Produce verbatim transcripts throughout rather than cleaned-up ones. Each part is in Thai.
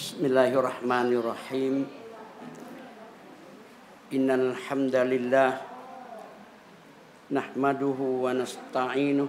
بسم الله الرحمن الرحيم إن الحمد لله نحمده ونستعينه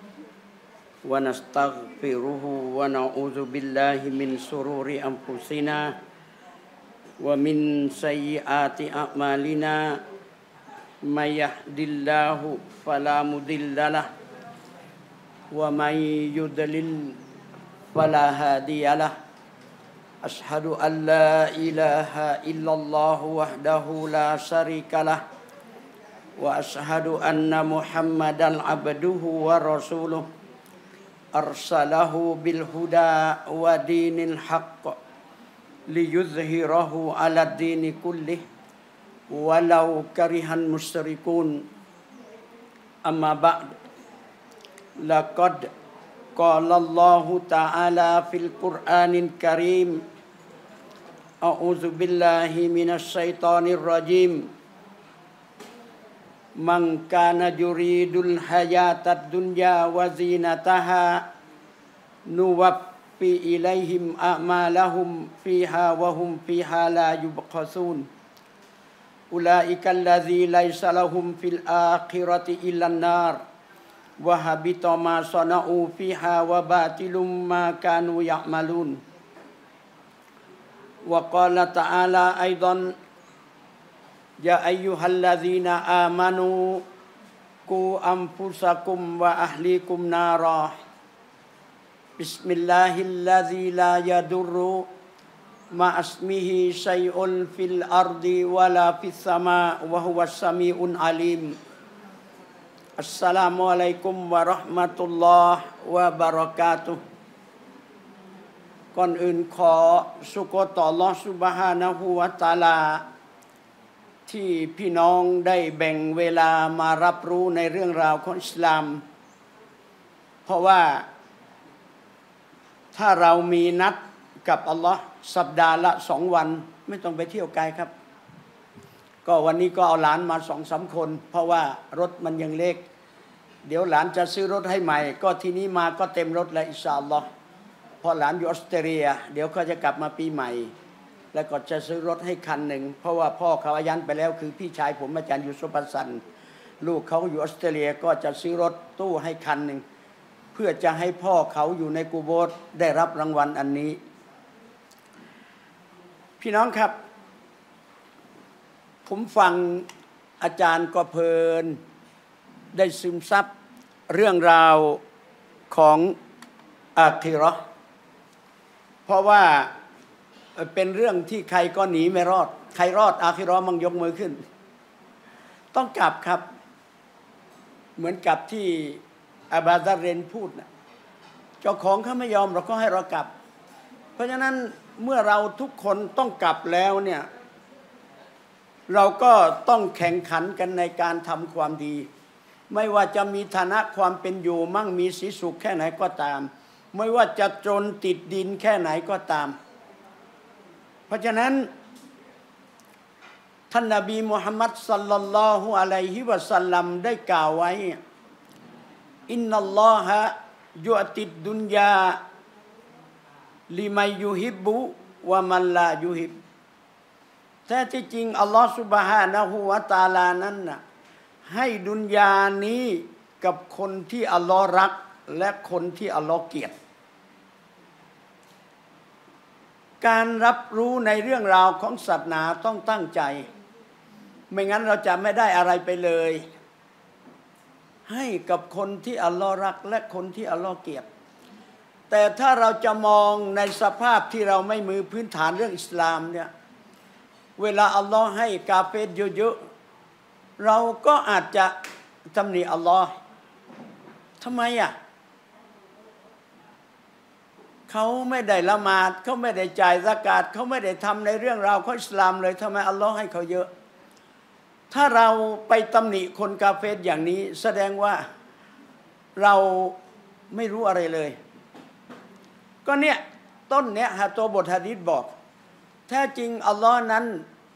ونستغفره ونعوذ بالله من شرور أنفسنا ومن سيئات أعمالنا من يهد الله فلا مضل له ومن يضلل فلا هادي له أشهد أن لا إله إلا الله وحده لا شريك له وأشهد أن محمدا عبده ورسوله أرسله بالهدى ودين الحق ليظهره على الدين كله ولو كره المشركون أما بعد لقد قال الله تعالى في القرآن الكريم أعوذ بالله من الشيطان الرجيم من كان يريد الحياة الدنيا وزينتها نوفي إليهم أعمالهم فيها وهم فيها لا يبخسون أولئك الذين ليس لهم في الآخرة إلا النار وهبط ما صنعوا فيها وباطل ما كانوا يعملون وقال تعالى أيضا يا أيها الذين آمنوا قوا أنفسكم وأهليكم نارا بسم الله الذي لا يضر مع اسمه شيء في الأرض ولا في السماء وهو السميع العليمอัสสลามุอะลัยกุมวะเราะห์มะตุลลอฮ์วะบะเราะกาตุฮ์ก่อนอื่นขอสุโกต่ออัลเลาะห์ซุบฮานะฮูวะตะอาลาที่พี่น้องได้แบ่งเวลามารับรู้ในเรื่องราวของอิสลามเพราะว่าถ้าเรามีนัดกับอัลเลาะห์สัปดาห์ละสองวันไม่ต้องไปเที่ยวไกลครับก็วันนี้ก็เอาหลานมาสองสามคนเพราะว่ารถมันยังเล็กเดี๋ยวหลานจะซื้อรถให้ใหม่ก็ทีนี้มาก็เต็มรถแล้วอินชาอัลลอฮ์เพราะหลานอยู่ออสเตรเลียเดี๋ยวเขาจะกลับมาปีใหม่แล้วก็จะซื้อรถให้คันหนึ่งเพราะว่าพ่อเขาอายันไปแล้วคือพี่ชายผมอาจารย์ยูซุฟ ฮัสซันลูกเขาอยู่ออสเตรเลียก็จะซื้อรถตู้ให้คันหนึ่งเพื่อจะให้พ่อเขาอยู่ในกุโบร์ได้รับรางวัลอันนี้พี่น้องครับผมฟังอาจารย์ก็เพลินได้ซึมซับเรื่องราวของอาคิเราะห์เพราะว่าเป็นเรื่องที่ใครก็หนีไม่รอดใครรอดอาคิเราะห์มั่งยกมือขึ้นต้องกลับครับเหมือนกับที่อาบาดาเรนพูดนะเจ้าของเขาไม่ยอมเราก็ให้เรากลับเพราะฉะนั้นเมื่อเราทุกคนต้องกลับแล้วเนี่ยเราก็ต้องแข่งขันกันในการทำความดีไม่ว่าจะมีฐานะความเป็นอยู่มั่งมีสีสุขแค่ไหนก็ตามไม่ว่าจะจนติดดินแค่ไหนก็ตามเพราะฉะนั้นท่านนบีมุฮัมมัดศ็อลลัลลอฮุอะลัยฮิวะซัลลัมได้กล่าวไว้อินนัลลอฮะยุอติดดุนยาลิมัยยุฮิบบุวะมันลายุฮิบแท้ที่จริงอัลลอฮฺซุบฮานะฮูวะตะอาลานั้นน่ะให้ดุนยานี้กับคนที่อัลลอฮฺรักและคนที่อัลลอฮฺเกลียดการรับรู้ในเรื่องราวของศาสนาต้องตั้งใจไม่งั้นเราจะไม่ได้อะไรไปเลยให้กับคนที่อัลลอฮฺรักและคนที่อัลลอฮฺเกลียดแต่ถ้าเราจะมองในสภาพที่เราไม่มือพื้นฐานเรื่องอิสลามเนี่ยเวลาอัลลอฮ์ให้กาเฟรเยอะๆเราก็อาจจะตำหนิอัลลอฮ์ทำไมอ่ะเขาไม่ได้ละหมาดเขาไม่ได้จ่ายซะกาตเขาไม่ได้ทำในเรื่องราวของอิสลามเลยทำไมอัลลอฮ์ให้เขาเยอะถ้าเราไปตำหนิคนกาเฟรอย่างนี้แสดงว่าเราไม่รู้อะไรเลยก็เนี่ยต้นเนี้ยฮะตัวบทหะดีษบอกแท้จริงอัลลอฮ์นั้น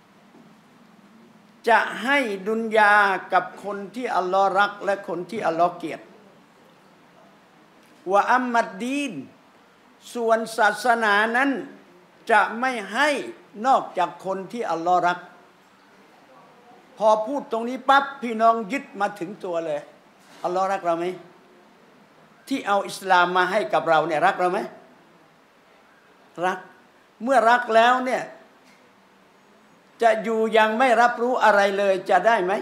จะให้ดุนยากับคนที่อัลลอฮ์รักและคนที่อัลลอฮ์เกลียด วะอัมมัดดีนส่วนศาสนานั้นจะไม่ให้นอกจากคนที่อัลลอฮ์รักพอพูดตรงนี้ปั๊บพี่น้องยึดมาถึงตัวเลยอัลลอฮ์รักเราไหมที่เอาอิสลามมาให้กับเราเนี่ยรักเราไหมรักเมื่อรักแล้วเนี่ยจะอยู่ยังไม่รับรู้อะไรเลยจะได้ไหม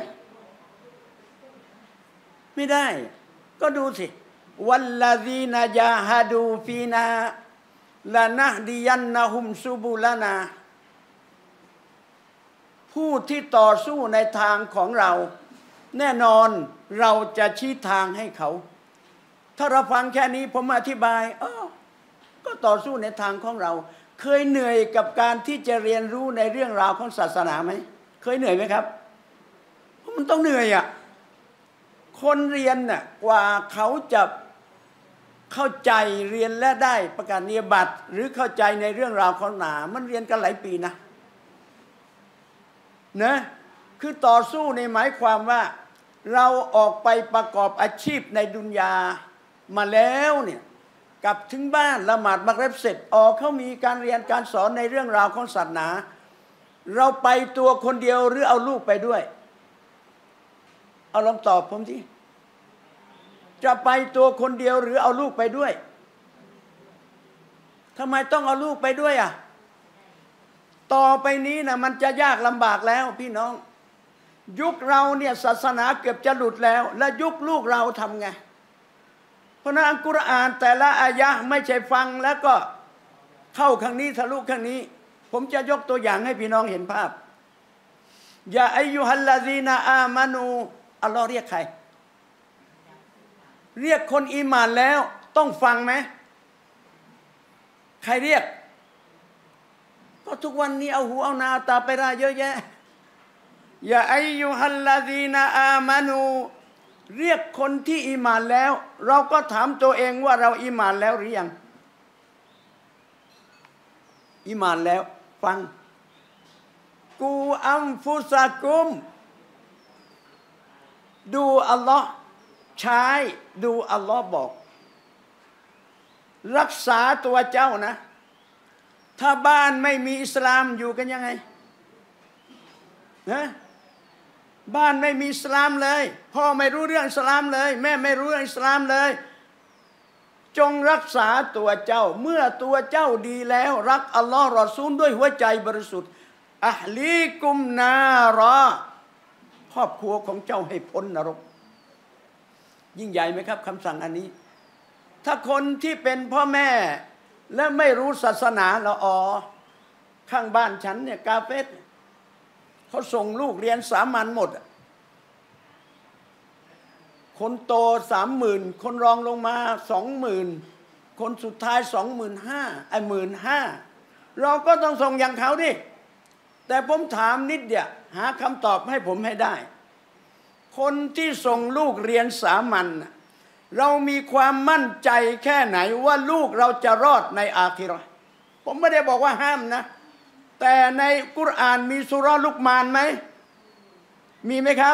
ไม่ได้ก็ดูสิวัลลาซีนาจาฮาดูฟีนาลานะดิยันนะฮุมซุบุลานาผู้ที่ต่อสู้ในทางของเราแน่นอนเราจะชี้ทางให้เขาถ้าเราฟังแค่นี้ผมอธิบายอ้อก็ต่อสู้ในทางของเราเคยเหนื่อยกับการที่จะเรียนรู้ในเรื่องราวของศาสนาไหมเคยเหนื่อยไหมครับเพราะมันต้องเหนื่อยอ่ะคนเรียนน่ะกว่าเขาจะเข้าใจเรียนและได้ประกาศนียบัตรหรือเข้าใจในเรื่องราวของศาสนามันเรียนกันหลายปีนะนะคือต่อสู้ในหมายความว่าเราออกไปประกอบอาชีพในดุนยามาแล้วเนี่ยกลับถึงบ้านละหมาดมักริบเสร็จออกเขามีการเรียนการสอนในเรื่องราวของศาสนาเราไปตัวคนเดียวหรือเอาลูกไปด้วยเอาลองตอบผมสิจะไปตัวคนเดียวหรือเอาลูกไปด้วยทำไมต้องเอาลูกไปด้วยอ่ะต่อไปนี้นะมันจะยากลำบากแล้วพี่น้องยุคเราเนี่ยศาสนาเกือบจะหลุดแล้วและยุคลูกเราทำไงเพราะนั้นอัลกุรอานแต่ละอายะห์ไม่ใช่ฟังแล้วก็เข้าข้างนี้ทะลุข้างนี้ผมจะยกตัวอย่างให้พี่น้องเห็นภาพยาอัยยูฮัลลาซีนาอามานูอัลลอฮ์เรียกใครเรียกคนอีหม่านแล้วต้องฟังไหมใครเรียกก็ทุกวันนี้เอาหูเอานาตาไปราเยอะแยะยาอัยยูฮัลลาซีนาอามานูเรียกคนที่อีหม่านแล้วเราก็ถามตัวเองว่าเราอีหม่านแล้วหรือยังอีหม่านแล้วฟังกูอัมฟุซากุมดูอัลลอฮ์ใช้ดูอัลลอฮ์บอกรักษาตัวเจ้านะถ้าบ้านไม่มีอิสลามอยู่กันยังไงนะบ้านไม่มีอิสลามเลยพ่อไม่รู้เรื่องอิสลามเลยแม่ไม่รู้เรื่องอิสลามเลยจงรักษาตัวเจ้าเมื่อตัวเจ้าดีแล้วรักอัลลอฮ์รอซูลด้วยหัวใจบริสุทธิ์อะห์ลีกุมนารอครอบครัวของเจ้าให้พ้นนรกยิ่งใหญ่ไหมครับคำสั่งอันนี้ถ้าคนที่เป็นพ่อแม่และไม่รู้ศาสนาละอ๋อข้างบ้านฉันเนี่ยกาเฟสเขาส่งลูกเรียนสามัญหมดคนโตสามหมื่นคนรองลงมาสองหมื่นคนสุดท้ายสองหมื่นห้าไอ้หมื่นห้าเราก็ต้องส่งอย่างเขาดิแต่ผมถามนิดเดียวหาคำตอบให้ผมให้ได้คนที่ส่งลูกเรียนสามัญเรามีความมั่นใจแค่ไหนว่าลูกเราจะรอดในอาคิเราะห์ผมไม่ได้บอกว่าห้ามนะแต่ในกุรอานมีสุเราะห์ลุกมานไหมมีไหมครับ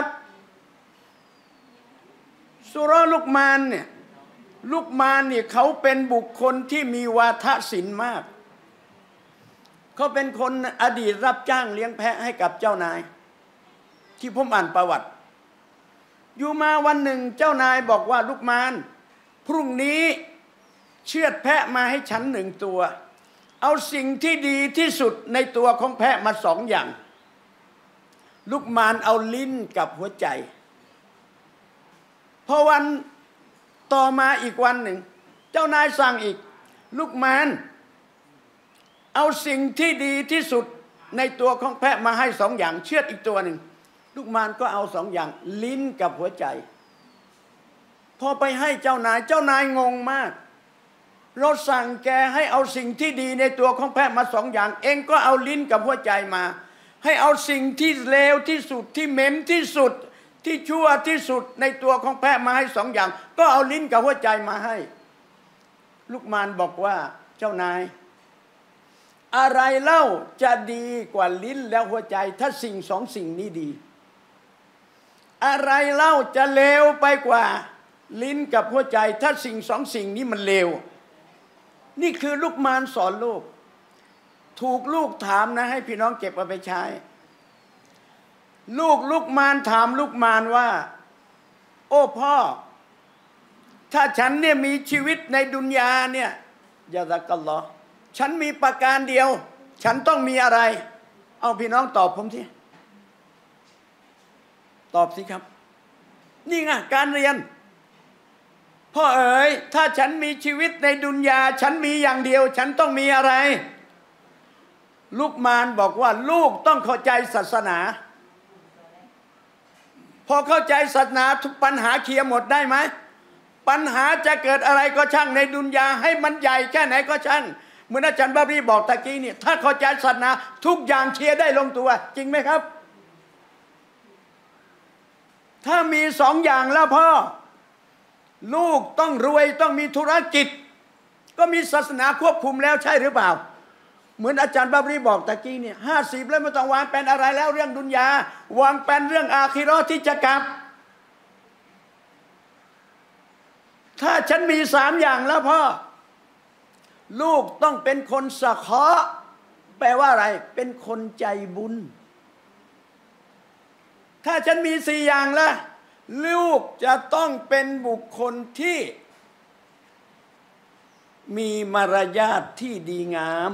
สุเราะห์ลุกมานเนี่ยลุกมานเนี่ยเขาเป็นบุคคลที่มีวาทศิลป์มากเขาเป็นคนอดีตรับจ้างเลี้ยงแพะให้กับเจ้านายที่ผมอ่านประวัติอยู่มาวันหนึ่งเจ้านายบอกว่าลุกมานพรุ่งนี้เชือดแพะมาให้ฉันหนึ่งตัวเอาสิ่งที่ดีที่สุดในตัวของแพะมาสองอย่างลุกมานเอาลิ้นกับหัวใจพอวันต่อมาอีกวันหนึ่งเจ้านายสั่งอีกลุกมานเอาสิ่งที่ดีที่สุดในตัวของแพะมาให้สองอย่างเชือดอีกตัวหนึ่งลูกมารก็เอาสองอย่างลิ้นกับหัวใจพอไปให้เจ้านายเจ้านายงงมากเราสั่งแกให้เอาสิ่งที่ดีในตัวของแพะมาสองอย่างเองก็เอาลิ้นกับหัวใจมาให้เอาสิ่งที่เลวที่สุดที่เหม็นที่สุดที่ชั่วที่สุดในตัวของแพะมาให้สองอย่างก็เอาลิ้นกับหัวใจมาให้ลูกมารบอกว่าเจ้านายอะไรเล่าจะดีกว่าลิ้นและหัวใจถ้าสิ่งสองสิ่งนี้ดีอะไรเล่าจะเลวไปกว่าลิ้นกับหัวใจถ้าสิ่งสองสิ่งนี้มันเลวนี่คือลูกมารสอนลูกถูกลูกถามนะให้พี่น้องเก็บเอาไปใช้ ลูกลุกมานถามลุกมานว่าโอ้พ่อถ้าฉันเนี่ยมีชีวิตในดุนยาเนี่ยยาซักัลลอฮ์ฉันมีประการเดียวฉันต้องมีอะไรเอาพี่น้องตอบผมทีตอบสิครับนี่ไงการเรียนพ่อเอ๋ยถ้าฉันมีชีวิตในดุนยาฉันมีอย่างเดียวฉันต้องมีอะไรลุกมานบอกว่าลูกต้องเข้าใจศาสนาพอเข้าใจศาสนาทุกปัญหาเคลียร์หมดได้ไหมปัญหาจะเกิดอะไรก็ช่างในดุนยาให้มันใหญ่แค่ไหนก็ช่างเหมือนอาจารย์บารีบอกตะกี้นี่ถ้าเข้าใจศาสนาทุกอย่างเคลียร์ได้ลงตัวจริงไหมครับถ้ามีสองอย่างแล้วพ่อลูกต้องรวยต้องมีธุรกิจก็มีศาสนาควบคุมแล้วใช่หรือเปล่าเหมือนอาจารย์บารีบอกตะกี้เนี่ยห้าสิบแล้วไม่ต้องวางแผนอะไรแล้วเรื่องดุนยาวางแผนเรื่องอาคิเราะห์ที่จะกลับถ้าฉันมีสามอย่างแล้วพ่อลูกต้องเป็นคนสะเคาะแปลว่าอะไรเป็นคนใจบุญถ้าฉันมีสี่อย่างละลูกจะต้องเป็นบุคคลที่มีมารยาทที่ดีงาม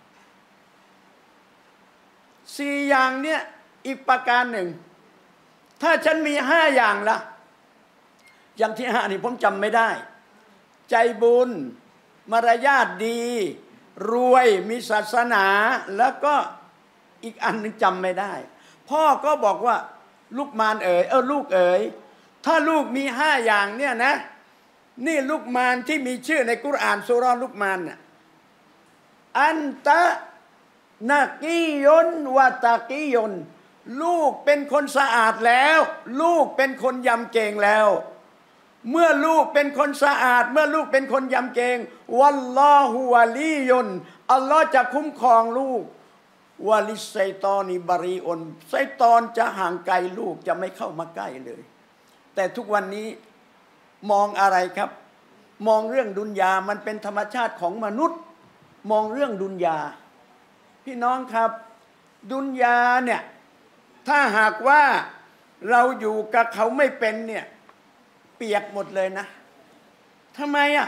สี่อย่างเนี้ยอีกประการหนึ่งถ้าฉันมีห้าอย่างละอย่างที่ห้านี่ผมจำไม่ได้ใจบุญมารยาทดีรวยมีศาสนาแล้วก็อีกอันนึงจำไม่ได้พ่อก็บอกว่าลูกมารเอ๋ยเออลูกเอ๋ยถ้าลูกมีห้าอย่างเนี่ยนะนี่ลูกมารที่มีชื่อในกุรอานซูเราะห์ลูกมารน่ะอันตะนักียนวะตะกียนลูกเป็นคนสะอาดแล้วลูกเป็นคนยำเกรงแล้วเมื่อลูกเป็นคนสะอาดเมื่อลูกเป็นคนยำเกรงวัลลอฮุวะลียุนอัลลอฮ์จะคุ้มครองลูกวะลิไซตอนิบารีอุนไซตอนจะห่างไกลลูกจะไม่เข้ามาใกล้เลยแต่ทุกวันนี้มองอะไรครับมองเรื่องดุนยามันเป็นธรรมชาติของมนุษย์มองเรื่องดุนยาพี่น้องครับดุนยาเนี่ยถ้าหากว่าเราอยู่กับเขาไม่เป็นเนี่ยเปียกหมดเลยนะทำไมอ่ะ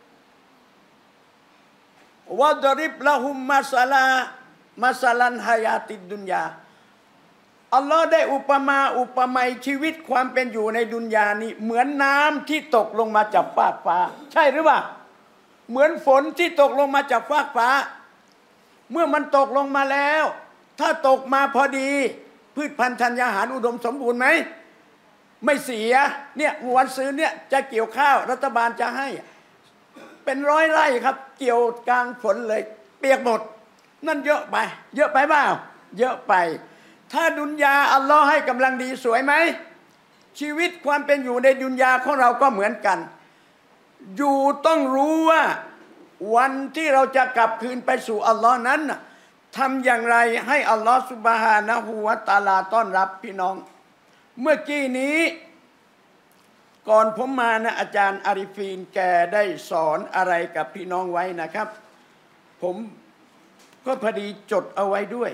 วะดริบละหุมมาซาลามาซาลันฮายาติดดุนยาอัลลอฮ์ได้อุปมาอุปไมยชีวิตความเป็นอยู่ในดุนยานี้เหมือนน้ำที่ตกลงมาจากฟากฟ้าใช่หรือเปล่าเหมือนฝนที่ตกลงมาจากฟากฟ้าเมื่อมันตกลงมาแล้วถ้าตกมาพอดีพืชพันธุ์ธัญญาหารอุดมสมบูรณ์ไหมไม่เสียเนี่ยวันซื้อเนี่ยจะเกี่ยวข้าวรัฐบาลจะให้เป็นร้อยไร่ครับเกี่ยวกลางฝนเลยเปียกหมดนั่นเยอะไปเยอะไปเปล่าเยอะไปถ้าดุนยาอัลลอฮ์ให้กำลังดีสวยไหมชีวิตความเป็นอยู่ในดุนยาของเราก็เหมือนกันอยู่ต้องรู้ว่าวันที่เราจะกลับคืนไปสู่อัลลอฮ์นั้นทำอย่างไรให้อัลลอฮ์ซุบฮานะฮูวะตะอาลาต้อนรับพี่น้องเมื่อกี้นี้ก่อนผมมานะอาจารย์อาริฟีนแกได้สอนอะไรกับพี่น้องไว้นะครับผมก็พอดีจดเอาไว้ด้วย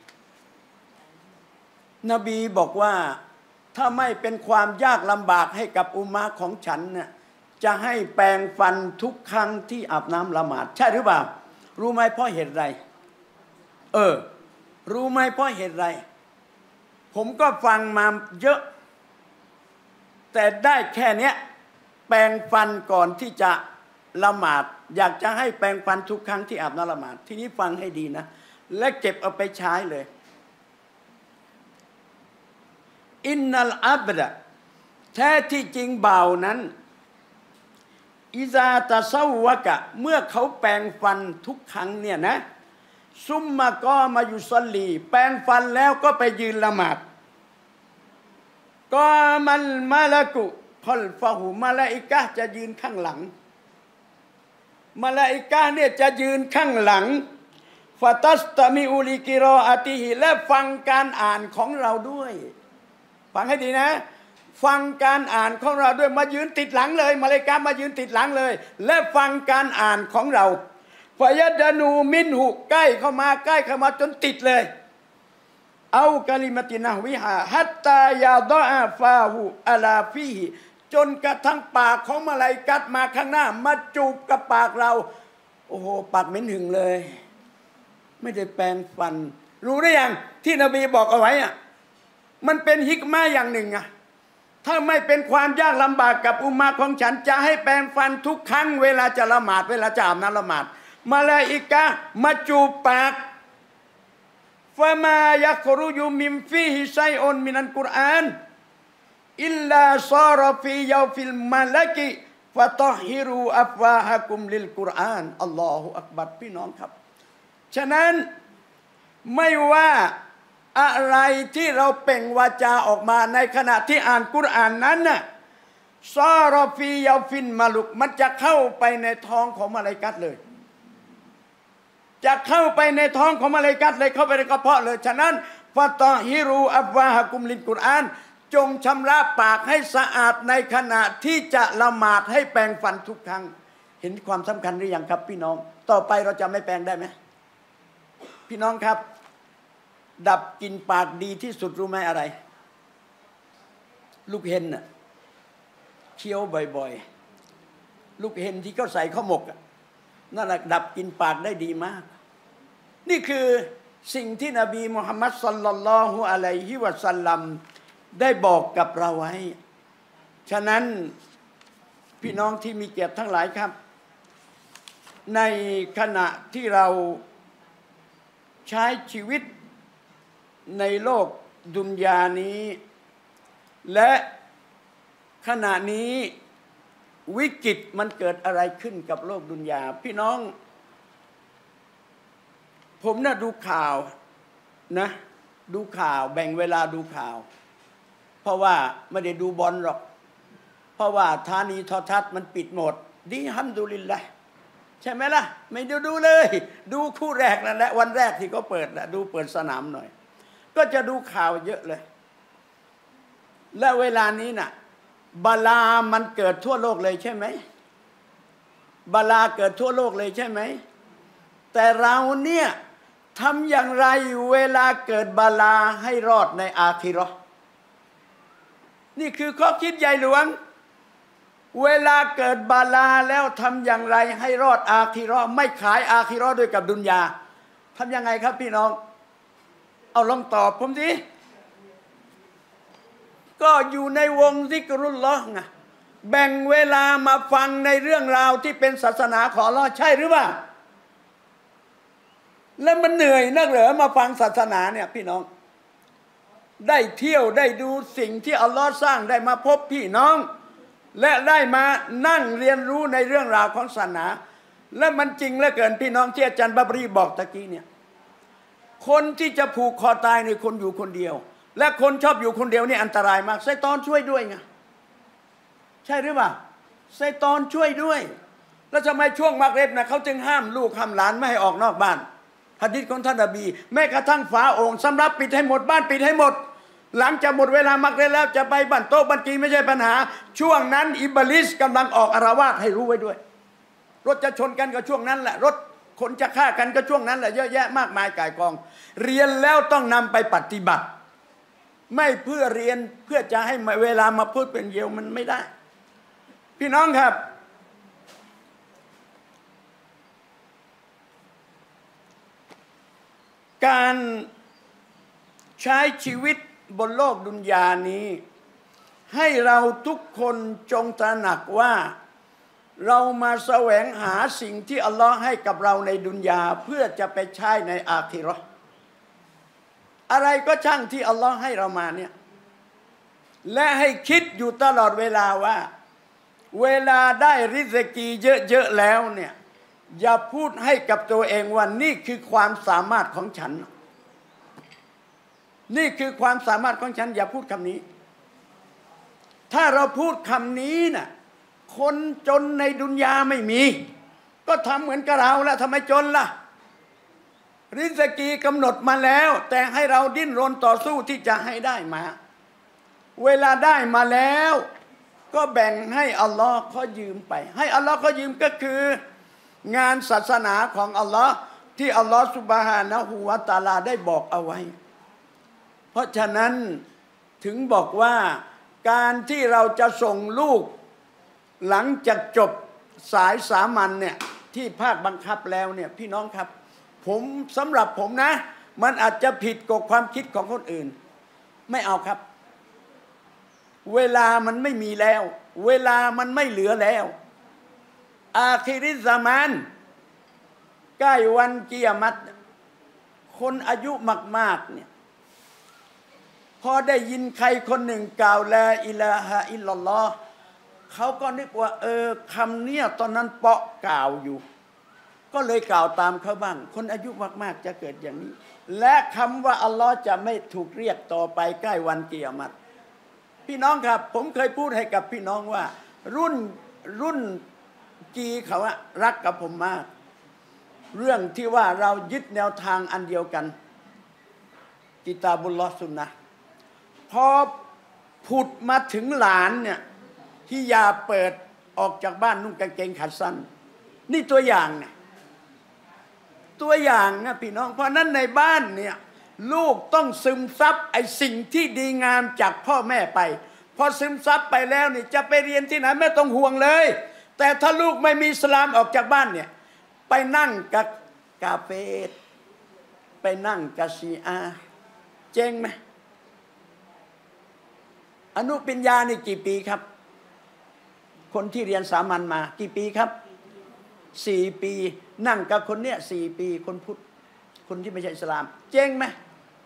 นบีบอกว่าถ้าไม่เป็นความยากลำบากให้กับอุมมะของฉันเนี่ยจะให้แปรงฟันทุกครั้งที่อาบน้ำละหมาดใช่หรือเปล่ารู้ไหมเพราะเหตุไรเออรู้ไหมเพราะเหตุไรผมก็ฟังมาเยอะแต่ได้แค่เนี้ยแปรงฟันก่อนที่จะละหมาดอยากจะให้แปรงฟันทุกครั้งที่อาบน้ำละหมาดทีนี้ฟังให้ดีนะและเก็บเอาไปใช้เลยอินนัลอับดะแท้ที่จริงบ่าวนั้นอิซาตะซาวะกะเมื่อเขาแปรงฟันทุกครั้งเนี่ยนะซุมมาก็มายุสลีแปรงฟันแล้วก็ไปยืนละหมาดก็มันมาละกุคอลฟะหูมาลาอิกะห์จะยืนข้างหลังมาลาอิกะห์เนี่ยจะยืนข้างหลังฟะตัสตะมิอุลิกิรออะติฮิและฟังการอ่านของเราด้วยฟังให้ดีนะฟังการอ่านของเราด้วยมายืนติดหลังเลยมาลาอิกะห์มายืนติดหลังเลยและฟังการอ่านของเราฟะยัดนูมินหุใกล้เข้ามาใกล้เข้ามาจนติดเลยเอากะลิมตินะวิหาฮัตตายาดะฟาหูอะลาฟีฮิจนกระทั่งปากของมลาอิกัตมาข้างหน้ามาจูบกับปากเราโอ้โหปากเหม็นหึงเลยไม่ได้แปรงฟันรู้ได้ยังที่นบีบอกเอาไว้อ่ะมันเป็นฮิกมะห์อย่างหนึ่งอ่ะถ้าไม่เป็นความยากลำบากกับอุมมะของฉันจะให้แปรงฟันทุกครั้งเวลาจะละหมาดเวลาจะอาบน้ำละหมาดมลาอิกะฮ์มาจูบปากฟะมายักรุยุมิมฟีฮิไซออนมินัลกุรอานอิลลาซารฟียาฟิลมาลกิฟะตอฮิรูอัฟวาฮะกุมลิลกุรอานอัลลอฮุอักบัรพี่น้องครับฉะนั้นไม่ว่าอะไรที่เราเปล่งวาจาออกมาในขณะที่อ่านกุรอานนั้นน่ะซารฟียาฟินมาลุกมันจะเข้าไปในท้องของมลาอิกัตเลยจะเข้าไปในท้องของมลาอิกัตเลยเข้าไปในกระเพาะเลยฉะนั้นฟะตอฮิรูอัฟวาฮะกุมลิลกุรอานจงชำระปากให้สะอาดในขณะที่จะละหมาดให้แปรงฟันทุกครั้งเห็นความสำคัญหรือยังครับพี่น้องต่อไปเราจะไม่แปรงได้ไหมพี่น้องครับดับกลิ่นปากดีที่สุดรู้ไหมอะไรลูกเห็นน่ะเคี้ยวบ่อยๆลูกเห็นที่เขาใส่ข้าวหมกนั่นแหละดับกลิ่นปากได้ดีมากนี่คือสิ่งที่นบีมุฮัมมัดศ็อลลัลลอฮุอะลัยฮิวะซัลลัมได้บอกกับเราไว้ฉะนั้นพี่น้องที่มีเกียรติทั้งหลายครับในขณะที่เราใช้ชีวิตในโลกดุนยานี้และขณะนี้วิกฤตมันเกิดอะไรขึ้นกับโลกดุนยาพี่น้องผมน่ะดูข่าวนะดูข่าวแบ่งเวลาดูข่าวเพราะว่าไม่ได้ดูบอลหรอกเพราะว่าธานีโทรทัศน์มันปิดหมดดีฮัมดุลิลละห์ใช่ไหมล่ะไม่ดูดูเลยดูคู่แรกนั่นแหละวันแรกที่เขาเปิดนะดูเปิดสนามหน่อยก็จะดูข่าวเยอะเลยและเวลานี้น่ะบาลามันเกิดทั่วโลกเลยใช่ไหมบาลาเกิดทั่วโลกเลยใช่ไหมแต่เราเนี่ยทำอย่างไรเวลาเกิดบาลาให้รอดในอาคิเราะห์นี่คือข้อคิดใหญ่หลวงเวลาเกิดบาลาแล้วทำอย่างไรให้รอดอาคิเราะห์ไม่ขายอาคิเราะห์ด้วยกับดุนยาทำยังไงครับพี่น้องเอาลองตอบผมสิก็อยู่ในวงซิกรุลลอฮ์ไงแบ่งเวลามาฟังในเรื่องราวที่เป็นศาสนาของอัลเลาะห์ใช่หรือเปล่าแล้วมันเหนื่อยนักเหรอมาฟังศาสนาเนี่ยพี่น้องได้เที่ยวได้ดูสิ่งที่อัลลอฮ์สร้างได้มาพบพี่น้องและได้มานั่งเรียนรู้ในเรื่องราวของศาสนาและมันจริงเหลือเกินพี่น้องที่อาจารย์บับรีบอกตะกี้เนี่ยคนที่จะผูกคอตายในคนอยู่คนเดียวและคนชอบอยู่คนเดียวนี่อันตรายมากไซตอนช่วยด้วยไงใช่หรือเปล่าไซตอนช่วยด้วยแล้วทำไมช่วงมักริบนะเขาจึงห้ามลูกห้ามหลานไม่ให้ออกนอกบ้านหะดีษของท่านนบีแม้กระทั่งฝาโอ่งสำรับปิดให้หมดบ้านปิดให้หมดหลังจากหมดเวลามักริบแล้วจะไปบันโต๊ะบันกีไม่ใช่ปัญหาช่วงนั้นอิบลิสกำลังออกอาละวาดให้รู้ไว้ด้วยรถจะชนกันก็ช่วงนั้นแหละรถคนจะฆ่ากันก็ช่วงนั้นแหละเยอะแยะมากมายก่ายกองเรียนแล้วต้องนำไปปฏิบัติไม่เพื่อเรียนเพื่อจะให้เวลามาพูดเป็นเดียวมันไม่ได้พี่น้องครับการใช้ชีวิตบนโลกดุนยานี้ให้เราทุกคนจงตระหนักว่าเรามาแสวงหาสิ่งที่อัลลอฮ์ให้กับเราในดุนยาเพื่อจะไปใช้ในอาคิเราะห์อะไรก็ช่างที่อัลลอฮ์ให้เรามาเนี่ยและให้คิดอยู่ตลอดเวลาว่าเวลาได้ริสกีเยอะๆแล้วเนี่ยอย่าพูดให้กับตัวเองว่านี่คือความสามารถของฉันนี่คือความสามารถของฉันอย่าพูดคำนี้ถ้าเราพูดคำนี้น่ะคนจนในดุนยาไม่มีก็ทำเหมือนกับเราแล้วทำไมจนล่ะริสกีกำหนดมาแล้วแต่ให้เราดิ้นรนต่อสู้ที่จะให้ได้มาเวลาได้มาแล้วก็แบ่งให้อัลลอฮ์เขายืมไปให้อัลลอฮ์เขายืมก็คืองานศาสนาของอัลลอฮ์ที่อัลลอฮ์ซุบฮานะฮูวะตะอาลาได้บอกเอาไว้เพราะฉะนั้นถึงบอกว่าการที่เราจะส่งลูกหลังจากจบสายสามัญเนี่ยที่ภาคบังคับแล้วเนี่ยพี่น้องครับผมสำหรับผมนะมันอาจจะผิดกับความคิดของคนอื่นไม่เอาครับเวลามันไม่มีแล้วเวลามันไม่เหลือแล้วอาคิริซามานใกล้วันกิยามะฮ์คนอายุมากๆเนี่ยพอได้ยินใครคนหนึ่งกล่าวลาอิลาฮะอิลลัลลอฮ์เขาก็นึกว่าเออคำเนี้ยตอนนั้นเปาะกล่าวอยู่ก็เลยกล่าวตามเขาบ้างคนอายุมากๆจะเกิดอย่างนี้และคำว่าอัลลอฮ์จะไม่ถูกเรียกต่อไปใกล้วันกิยามะฮ์พี่น้องครับผมเคยพูดให้กับพี่น้องว่ารุ่นรุ่นกีเขาอะรักกับผมมากเรื่องที่ว่าเรายึดแนวทางอันเดียวกันกิตาบุลลอฮ์ซุนนะห์พอผุดมาถึงหลานเนี่ยที่ยาเปิดออกจากบ้านนุ่งกางเกงขาสั้นนี่ตัวอย่างนะตัวอย่างนะพี่น้องเพราะนั้นในบ้านเนี่ยลูกต้องซึมซับไอ้สิ่งที่ดีงามจากพ่อแม่ไปพอซึมซับไปแล้วนี่จะไปเรียนที่ไหนไม่ต้องห่วงเลยแต่ถ้าลูกไม่มีอิสลามออกจากบ้านเนี่ยไปนั่งกับกาเฟรไปนั่งกับชีอาเจ๊งไหมอนุปริญญานี่กี่ปีครับคนที่เรียนสามัญมากี่ปีครับสี่ปีนั่งกับคนเนี้ยสี่ปีคนพุทธคนที่ไม่ใช่อิสลามเจ๊งไหม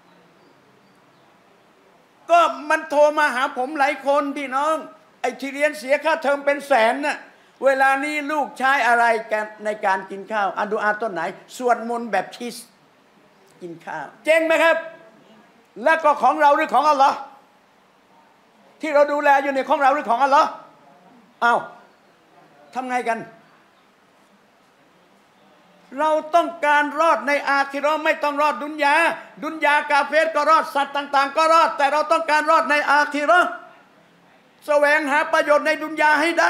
ก็มันโทรมาหาผมหลายคนพี่น้องไอ้ที่เรียนเสียค่าเทอมเป็นแสนน่ะเวลานี้ลูกใช้อะไรกันในการกินข้าวอันดูอาต้นไหนสวดมนต์แบบชีสกินข้าวเจ๊งไหมครับแล้วก็ของเราหรือของอัลลอฮ์ที่เราดูแลอยู่ในของเราหรือของอัลลอฮ์อ้าวทำไงกันเราต้องการรอดในอาคิเราะห์ไม่ต้องรอดดุนยาดุนยากาเฟรก็รอดสัตว์ต่างๆก็รอดแต่เราต้องการรอดในอาคิเราะห์แสวงหาประโยชน์ในดุนยาให้ได้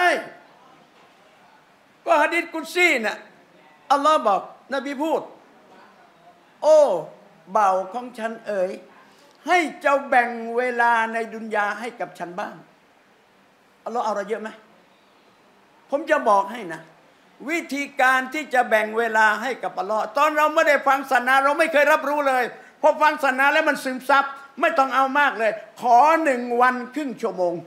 ก็หะดีษกุดซีน่ะอัลลอฮ์บอกนบีพูดโอ้เบาของฉันเอ๋ยให้เจ้าแบ่งเวลาในดุนยาให้กับฉันบ้างอัลลอฮ์เอาเราเยอะไหมผมจะบอกให้นะวิธีการที่จะแบ่งเวลาให้กับอัลลอฮ์ตอนเราไม่ได้ฟังศาสนาเราไม่เคยรับรู้เลยพอฟังศาสนาแล้วมันซึมซับไม่ต้องเอามากเลยขอหนึ่งวันครึ่งชั่วโมง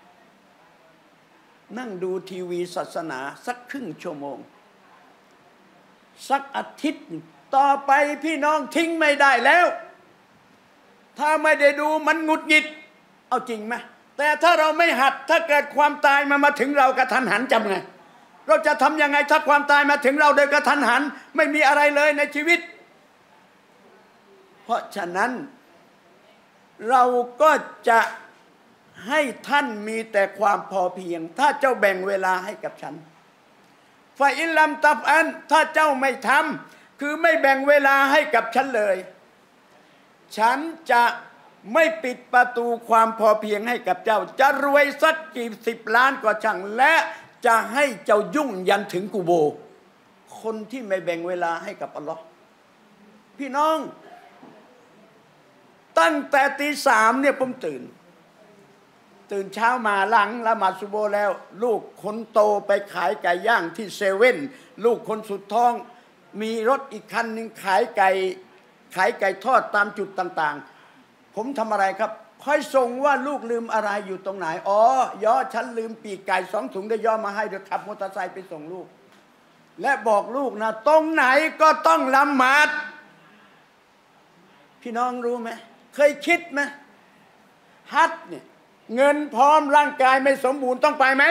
นั่งดูทีวีศาสนาสักครึ่งชั่วโมงสักอาทิตย์ต่อไปพี่น้องทิ้งไม่ได้แล้วถ้าไม่ได้ดูมันหงุดหงิดเอาจริงไหมแต่ถ้าเราไม่หัดถ้าเกิดความตายมามาถึงเรากระทันหันจำไงเราจะทำยังไงถ้าความตายมาถึงเราโดยกระทันหันไม่มีอะไรเลยในชีวิตเพราะฉะนั้นเราก็จะให้ท่านมีแต่ความพอเพียงถ้าเจ้าแบ่งเวลาให้กับฉันฟาอิลลัมตัฟอันถ้าเจ้าไม่ทำคือไม่แบ่งเวลาให้กับฉันเลยฉันจะไม่ปิดประตูความพอเพียงให้กับเจ้าจะรวยสักกี่สิบล้านก็ช่างและจะให้เจ้ายุ่งยันถึงกูโบคนที่ไม่แบ่งเวลาให้กับอัลลอฮ์พี่น้องตั้งแต่ตีสามเนี่ยผมตื่นตื่นเช้ามาหลังละหมาดซุโบห์แล้วลูกคนโตไปขายไก่ย่างที่เซเว่นลูกคนสุดท้องมีรถอีกคันหนึ่งขายไก่ขายไก่ทอดตามจุดต่างๆผมทำอะไรครับค่อยส่งว่าลูกลืมอะไรอยู่ตรงไหนอ๋อย่อฉันลืมปีกไก่สองถุงได้ย่อมาให้เดี๋ยวขับมอเตอร์ไซค์ไปส่งลูกและบอกลูกนะตรงไหนก็ต้องละหมาดพี่น้องรู้ไหมเคยคิดไหมฮัจญ์เนี่ยเงินพร้อมร่างกายไม่สมบูรณ์ต้องไปไหม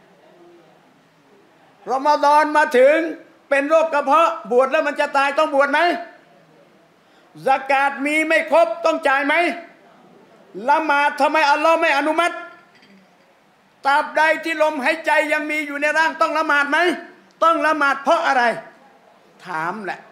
รอมฎอนมาถึงเป็นโรคกระเพาะบวชแล้วมันจะตายต้องบวชไหมซะกาตมีไม่ครบต้องจ่ายไหมละหมาดทำไมอัลลอฮ์ไม่อนุมัติตราบใดที่ลมหายใจยังมีอยู่ในร่างต้องละหมาดไหมต้องละหมาดเพราะอะไรถามแหละ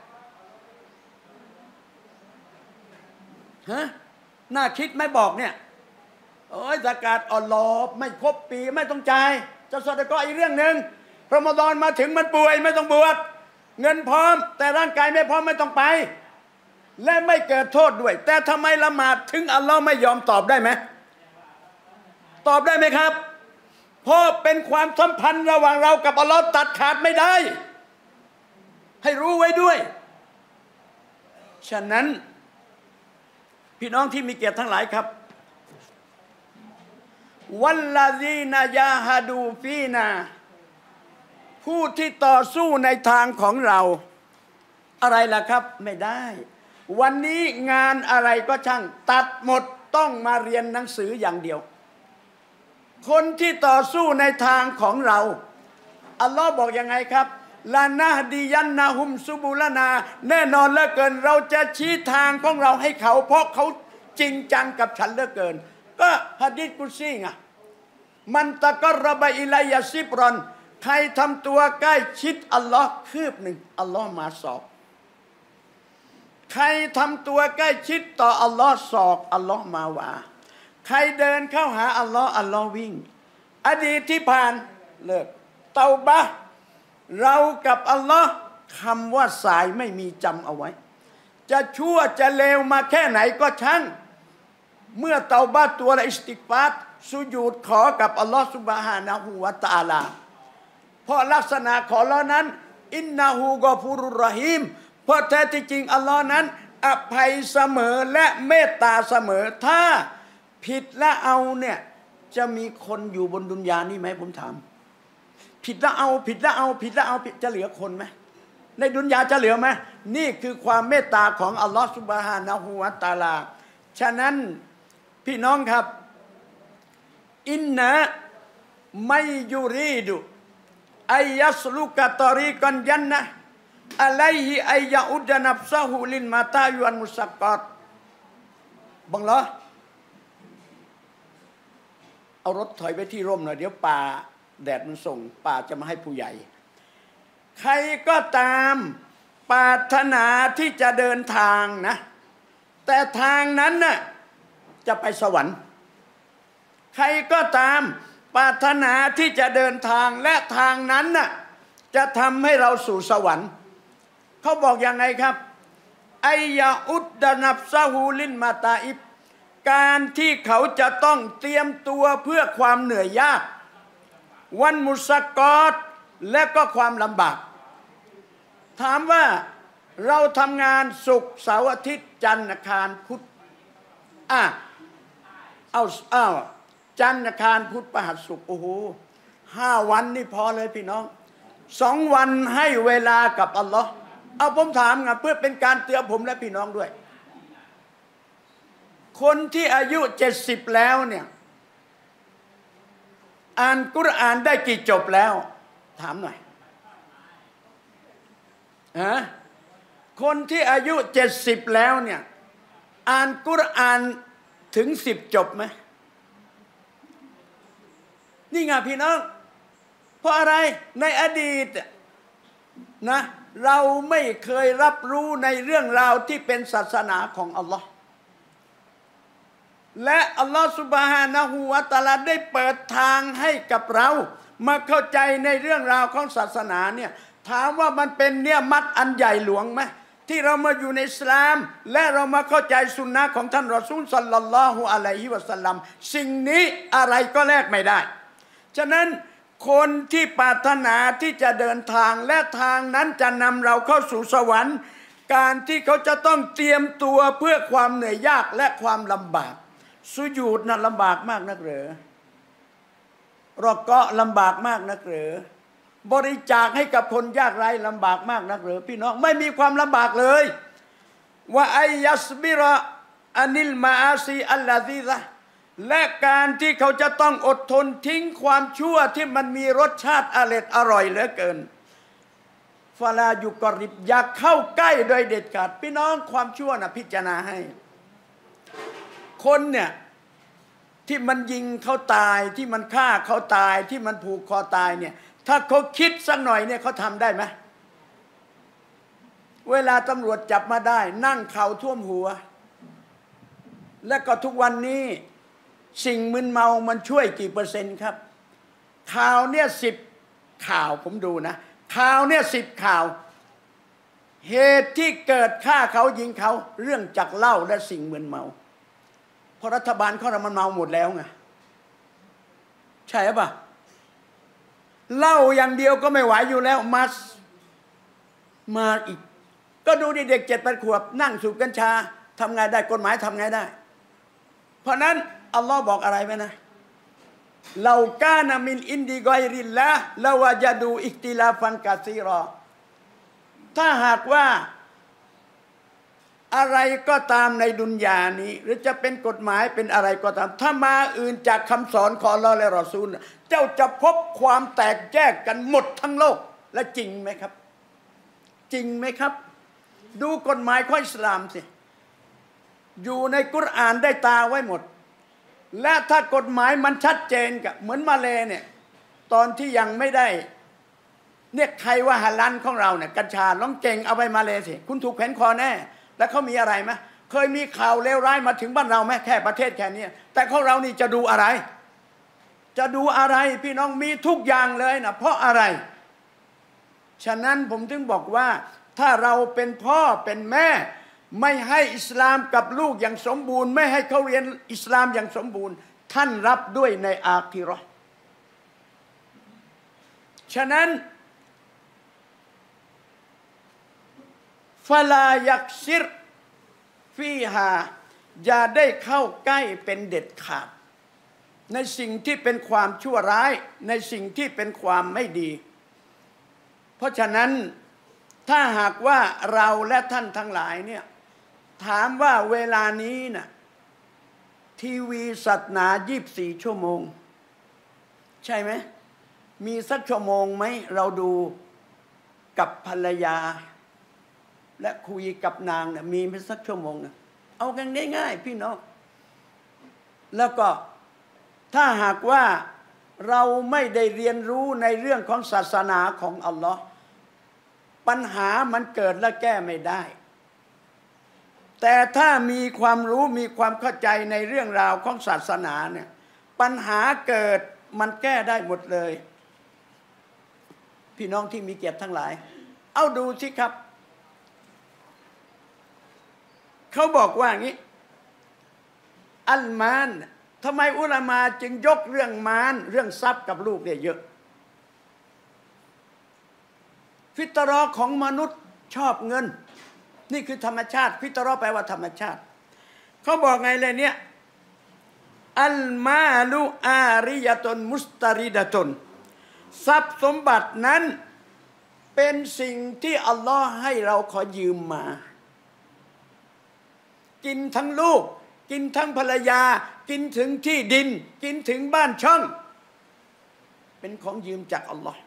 ฮะน่าคิดไม่บอกเนี่ยโอ้ยซะกาตอัลลอฮ์ไม่ครบปีไม่ต้องจ่ายจะซอดะกออีกเรื่องหนึ่งรอมฎอนมาถึงมันป่วยไม่ต้องบวชเงินพร้อมแต่ร่างกายไม่พร้อมไม่ต้องไปและไม่เกิดโทษด้วยแต่ทำไมละหมาดถึงอัลลอฮ์ไม่ยอมตอบได้ไหมตอบได้ไหมครับเพราะเป็นความสัมพันธ์ระหว่างเรากับอัลลอฮ์ตัดขาดไม่ได้ให้รู้ไว้ด้วยฉะนั้นพี่น้องที่มีเกียรติทั้งหลายครับวัลลาซีนายาฮาดูฟีนาผู้ที่ต่อสู้ในทางของเราอะไรล่ะครับไม่ได้วันนี้งานอะไรก็ช่างตัดหมดต้องมาเรียนหนังสืออย่างเดียวคนที่ต่อสู้ในทางของเราอัลลอฮ์บอกยังไงครับลานะดียันนาฮุมซุบุลนาแน่นอนเหลือเกินเราจะชี้ทางของเราให้เขาเพราะเขาจริงจังกับฉันเหลือเกินก็หะดีษกุดซีไงมันตะกรบะอิลัยยะซิบรอนใครทำตัวใกล้ชิดอัลลอฮ์คืบหนึ่งอัลลอฮ์มาสอบใครทำตัวใกล้ชิดต่ออัลลอฮ์สอบอัลลอฮ์มาว่าใครเดินเข้าหาอัลลอฮ์อัลลอฮ์วิ่งอดีตที่ผ่านเลิกเตาบะห์เรากับอัลลอฮ์คำว่าสายไม่มีจำเอาไว้จะชั่วจะเลวมาแค่ไหนก็ช่างเมื่อเตาบะห์ตัวละอิสติกฟาร์สุญูดขอกับอัลลอฮ์ซุบฮานะฮูวะตะอาลาเพราะลักษณะของอัลลอฮ์นั้นอินนะฮูกอฟูรุรรอฮีมเพราะแท้ที่จริงอัลลอฮ์นั้นอภัยเสมอและเมตตาเสมอถ้าผิดและเอาเนี่ยจะมีคนอยู่บนดุนยานี่ไหมผมถามผิดแล้วเอาผิดแล้วเอาผิดแล้วเอาจะเหลือคนไหมในดุนยาจะเหลือไหมนี่คือความเมตตาของอัลลอฮ์ซุบฮานะฮูวะตะอาลาฉะนั้นพี่น้องครับอินนะไม่ยูรีดุอัยยัสลุกะตอรีกันยันนะอะลัยฮิอัยยะอุดนับซะฮูลินมาตายุอันมุสักกัดบังเหรอเอารถถอยไปที่ร่มหน่อยเดี๋ยวป่าแดดมันส่งป่าจะมาให้ผู้ใหญ่ใครก็ตามปรารถนาที่จะเดินทางนะแต่ทางนั้นน่ะจะไปสวรรค์ใครก็ตามปรารถนาที่จะเดินทางและทางนั้นน่ะจะทำให้เราสู่สวรรค์เขาบอกยังไงครับอัยยะอุดนับซะฮูลินมาตาอิบการที่เขาจะต้องเตรียมตัวเพื่อความเหนื่อยยากวันมุสกอตและก็ความลำบากถามว่าเราทำงานศุกร์เสาร์อาทิตย์จันทร์อังคารพุธอ่ะเอาอ้าวจันทร์อังคารพุธพฤหัสศุกร์โอ้โหห้าวันนี่พอเลยพี่น้องสองวันให้เวลากับอัลลอฮ์เอาผมถามไงเพื่อเป็นการเตือนผมและพี่น้องด้วยคนที่อายุเจ็ดสิบแล้วเนี่ยอ่านกุรอานได้กี่จบแล้วถามหน่อยฮะคนที่อายุเจ็ดสิบแล้วเนี่ยอ่านกุรอานถึงสิบจบไหมนี่ไงพี่น้องเพราะอะไรในอดีตนะเราไม่เคยรับรู้ในเรื่องราวที่เป็นศาสนาของอัลลอฮ์และอัลลอฮ์ซุบฮานะฮูวะตะอาลาได้เปิดทางให้กับเรามาเข้าใจในเรื่องราวของศาสนาเนี่ยถามว่ามันเป็นเนี่ยมัดอันใหญ่หลวงไหมที่เรามาอยู่ในอิสลามและเรามาเข้าใจสุนนะของท่านรอซูลศ็อลลัลลอฮุอะลัยฮิวะซัลลัมสิ่งนี้อะไรก็แลกไม่ได้ฉะนั้นคนที่ปรารถนาที่จะเดินทางและทางนั้นจะนำเราเข้าสู่สวรรค์การที่เขาจะต้องเตรียมตัวเพื่อความเหนื่อยยากและความลำบากสุญูดนั้นลำบากมากนักเหรอรอกเกาะลำบากมากนักเหรอบริจาคให้กับคนยากไร้ลำบากมากนักเหรอพี่น้องไม่มีความลำบากเลยว่าไอยัสบิระอานิลมาอาซีอัลลาซีซะและการที่เขาจะต้องอดทนทิ้งความชั่วที่มันมีรสชาติอร่อยอร่อยเหลือเกินฟาลายุกริบอยากเข้าใกล้โดยเด็ดขาดพี่น้องความชั่วนะพิจารณาให้คนเนี่ยที่มันยิงเขาตายที่มันฆ่าเขาตายที่มันผูกคอตายเนี่ยถ้าเขาคิดสักหน่อยเนี่ยเขาทำได้ไหมเวลาตำรวจจับมาได้นั่งเข่าท่วมหัวและก็ทุกวันนี้สิ่งมึนเมามันช่วยกี่เปอร์เซ็นต์ครับข่าวเนี่ยสิบข่าวผมดูนะข่าวเนี่ยสิบข่าวเหตุที่เกิดฆ่าเขายิงเขาเรื่องจากเหล้าและสิ่งมึนเมาเพราะรัฐบาลเขาทำมันเมาหมดแล้วไงใช่ปะเหล้าอย่างเดียวก็ไม่ไหวอยู่แล้วมามาอีกก็ดูดิเด็กเจ็ดแปดขวบนั่งสูบกัญชาทำไงได้กฎหมายทำไงได้เพราะนั้นอัลลอฮ์บอกอะไรไหมนะเรากานามินอินดิกอยริลละละวะจะดูอิกติลาฟันกาซีรอถ้าหากว่าอะไรก็ตามในดุนยานี้หรือจะเป็นกฎหมายเป็นอะไรก็ตามถ้ามาอื่นจากคำสอนของอัลลอฮ์และรอซูลเจ้าจะพบความแตกแยกกันหมดทั้งโลกและจริงไหมครับจริงไหมครับดูกฎหมายของอิสลามสิอยู่ในกุรอานได้ตาไว้หมดและถ้ากฎหมายมันชัดเจนกับเหมือนมาเลเนี่ยตอนที่ยังไม่ได้เนี่ยใครว่าฮาลันของเราเนี่ยกัญชาน้องเก่งเอาไปมาเลสิคุณถูกแขวนคอแน่แล้วเขามีอะไรไหมเคยมีข่าวเลวร้ายมาถึงบ้านเราไหมแค่ประเทศแค่นี้แต่ของเรานี่จะดูอะไรจะดูอะไรพี่น้องมีทุกอย่างเลยนะเพราะอะไรฉะนั้นผมถึงบอกว่าถ้าเราเป็นพ่อเป็นแม่ไม่ให้อิสลามกับลูกอย่างสมบูรณ์ไม่ให้เขาเรียนอิสลามอย่างสมบูรณ์ท่านรับด้วยในอาคิเราะห์ฉะนั้นฟะลายักซิรฟีฮาอย่าได้เข้าใกล้เป็นเด็ดขาดในสิ่งที่เป็นความชั่วร้ายในสิ่งที่เป็นความไม่ดีเพราะฉะนั้นถ้าหากว่าเราและท่านทั้งหลายเนี่ยถามว่าเวลานี้น่ะทีวีศาสนายี่สิบสี่ชั่วโมงใช่ไหมมีสักชั่วโมงไหมเราดูกับภรรยาและคุยกับนางเนี่ยมีไหมสักชั่วโมงนะเอากันง่ายๆพี่น้องแล้วก็ถ้าหากว่าเราไม่ได้เรียนรู้ในเรื่องของศาสนาของอัลลอฮ์ปัญหามันเกิดและแก้ไม่ได้แต่ถ้ามีความรู้มีความเข้าใจในเรื่องราวของศาสนาเนี่ยปัญหาเกิดมันแก้ได้หมดเลยพี่น้องที่มีเกียรติทั้งหลายเอาดูสิครับเขาบอกว่าอย่างนี้อัลมานทำไมอุลามาจึงยกเรื่องมารเรื่องทรัพย์กับลูกเนี่ยเยอะฟิตรอของมนุษย์ชอบเงินนี่คือธรรมชาติฟิตรอแปลว่าธรรมชาติเขาบอกไงเลยเนี่ยอัลมาลุอาริยะตนมุสตาริดะตนทรัพย์สมบัตินั้นเป็นสิ่งที่อัลลอฮ์ให้เราขอยืมมากินทั้งลูกกินทั้งภรรยากินถึงที่ดินกินถึงบ้านช่องเป็นของยืมจากอัลลอฮ์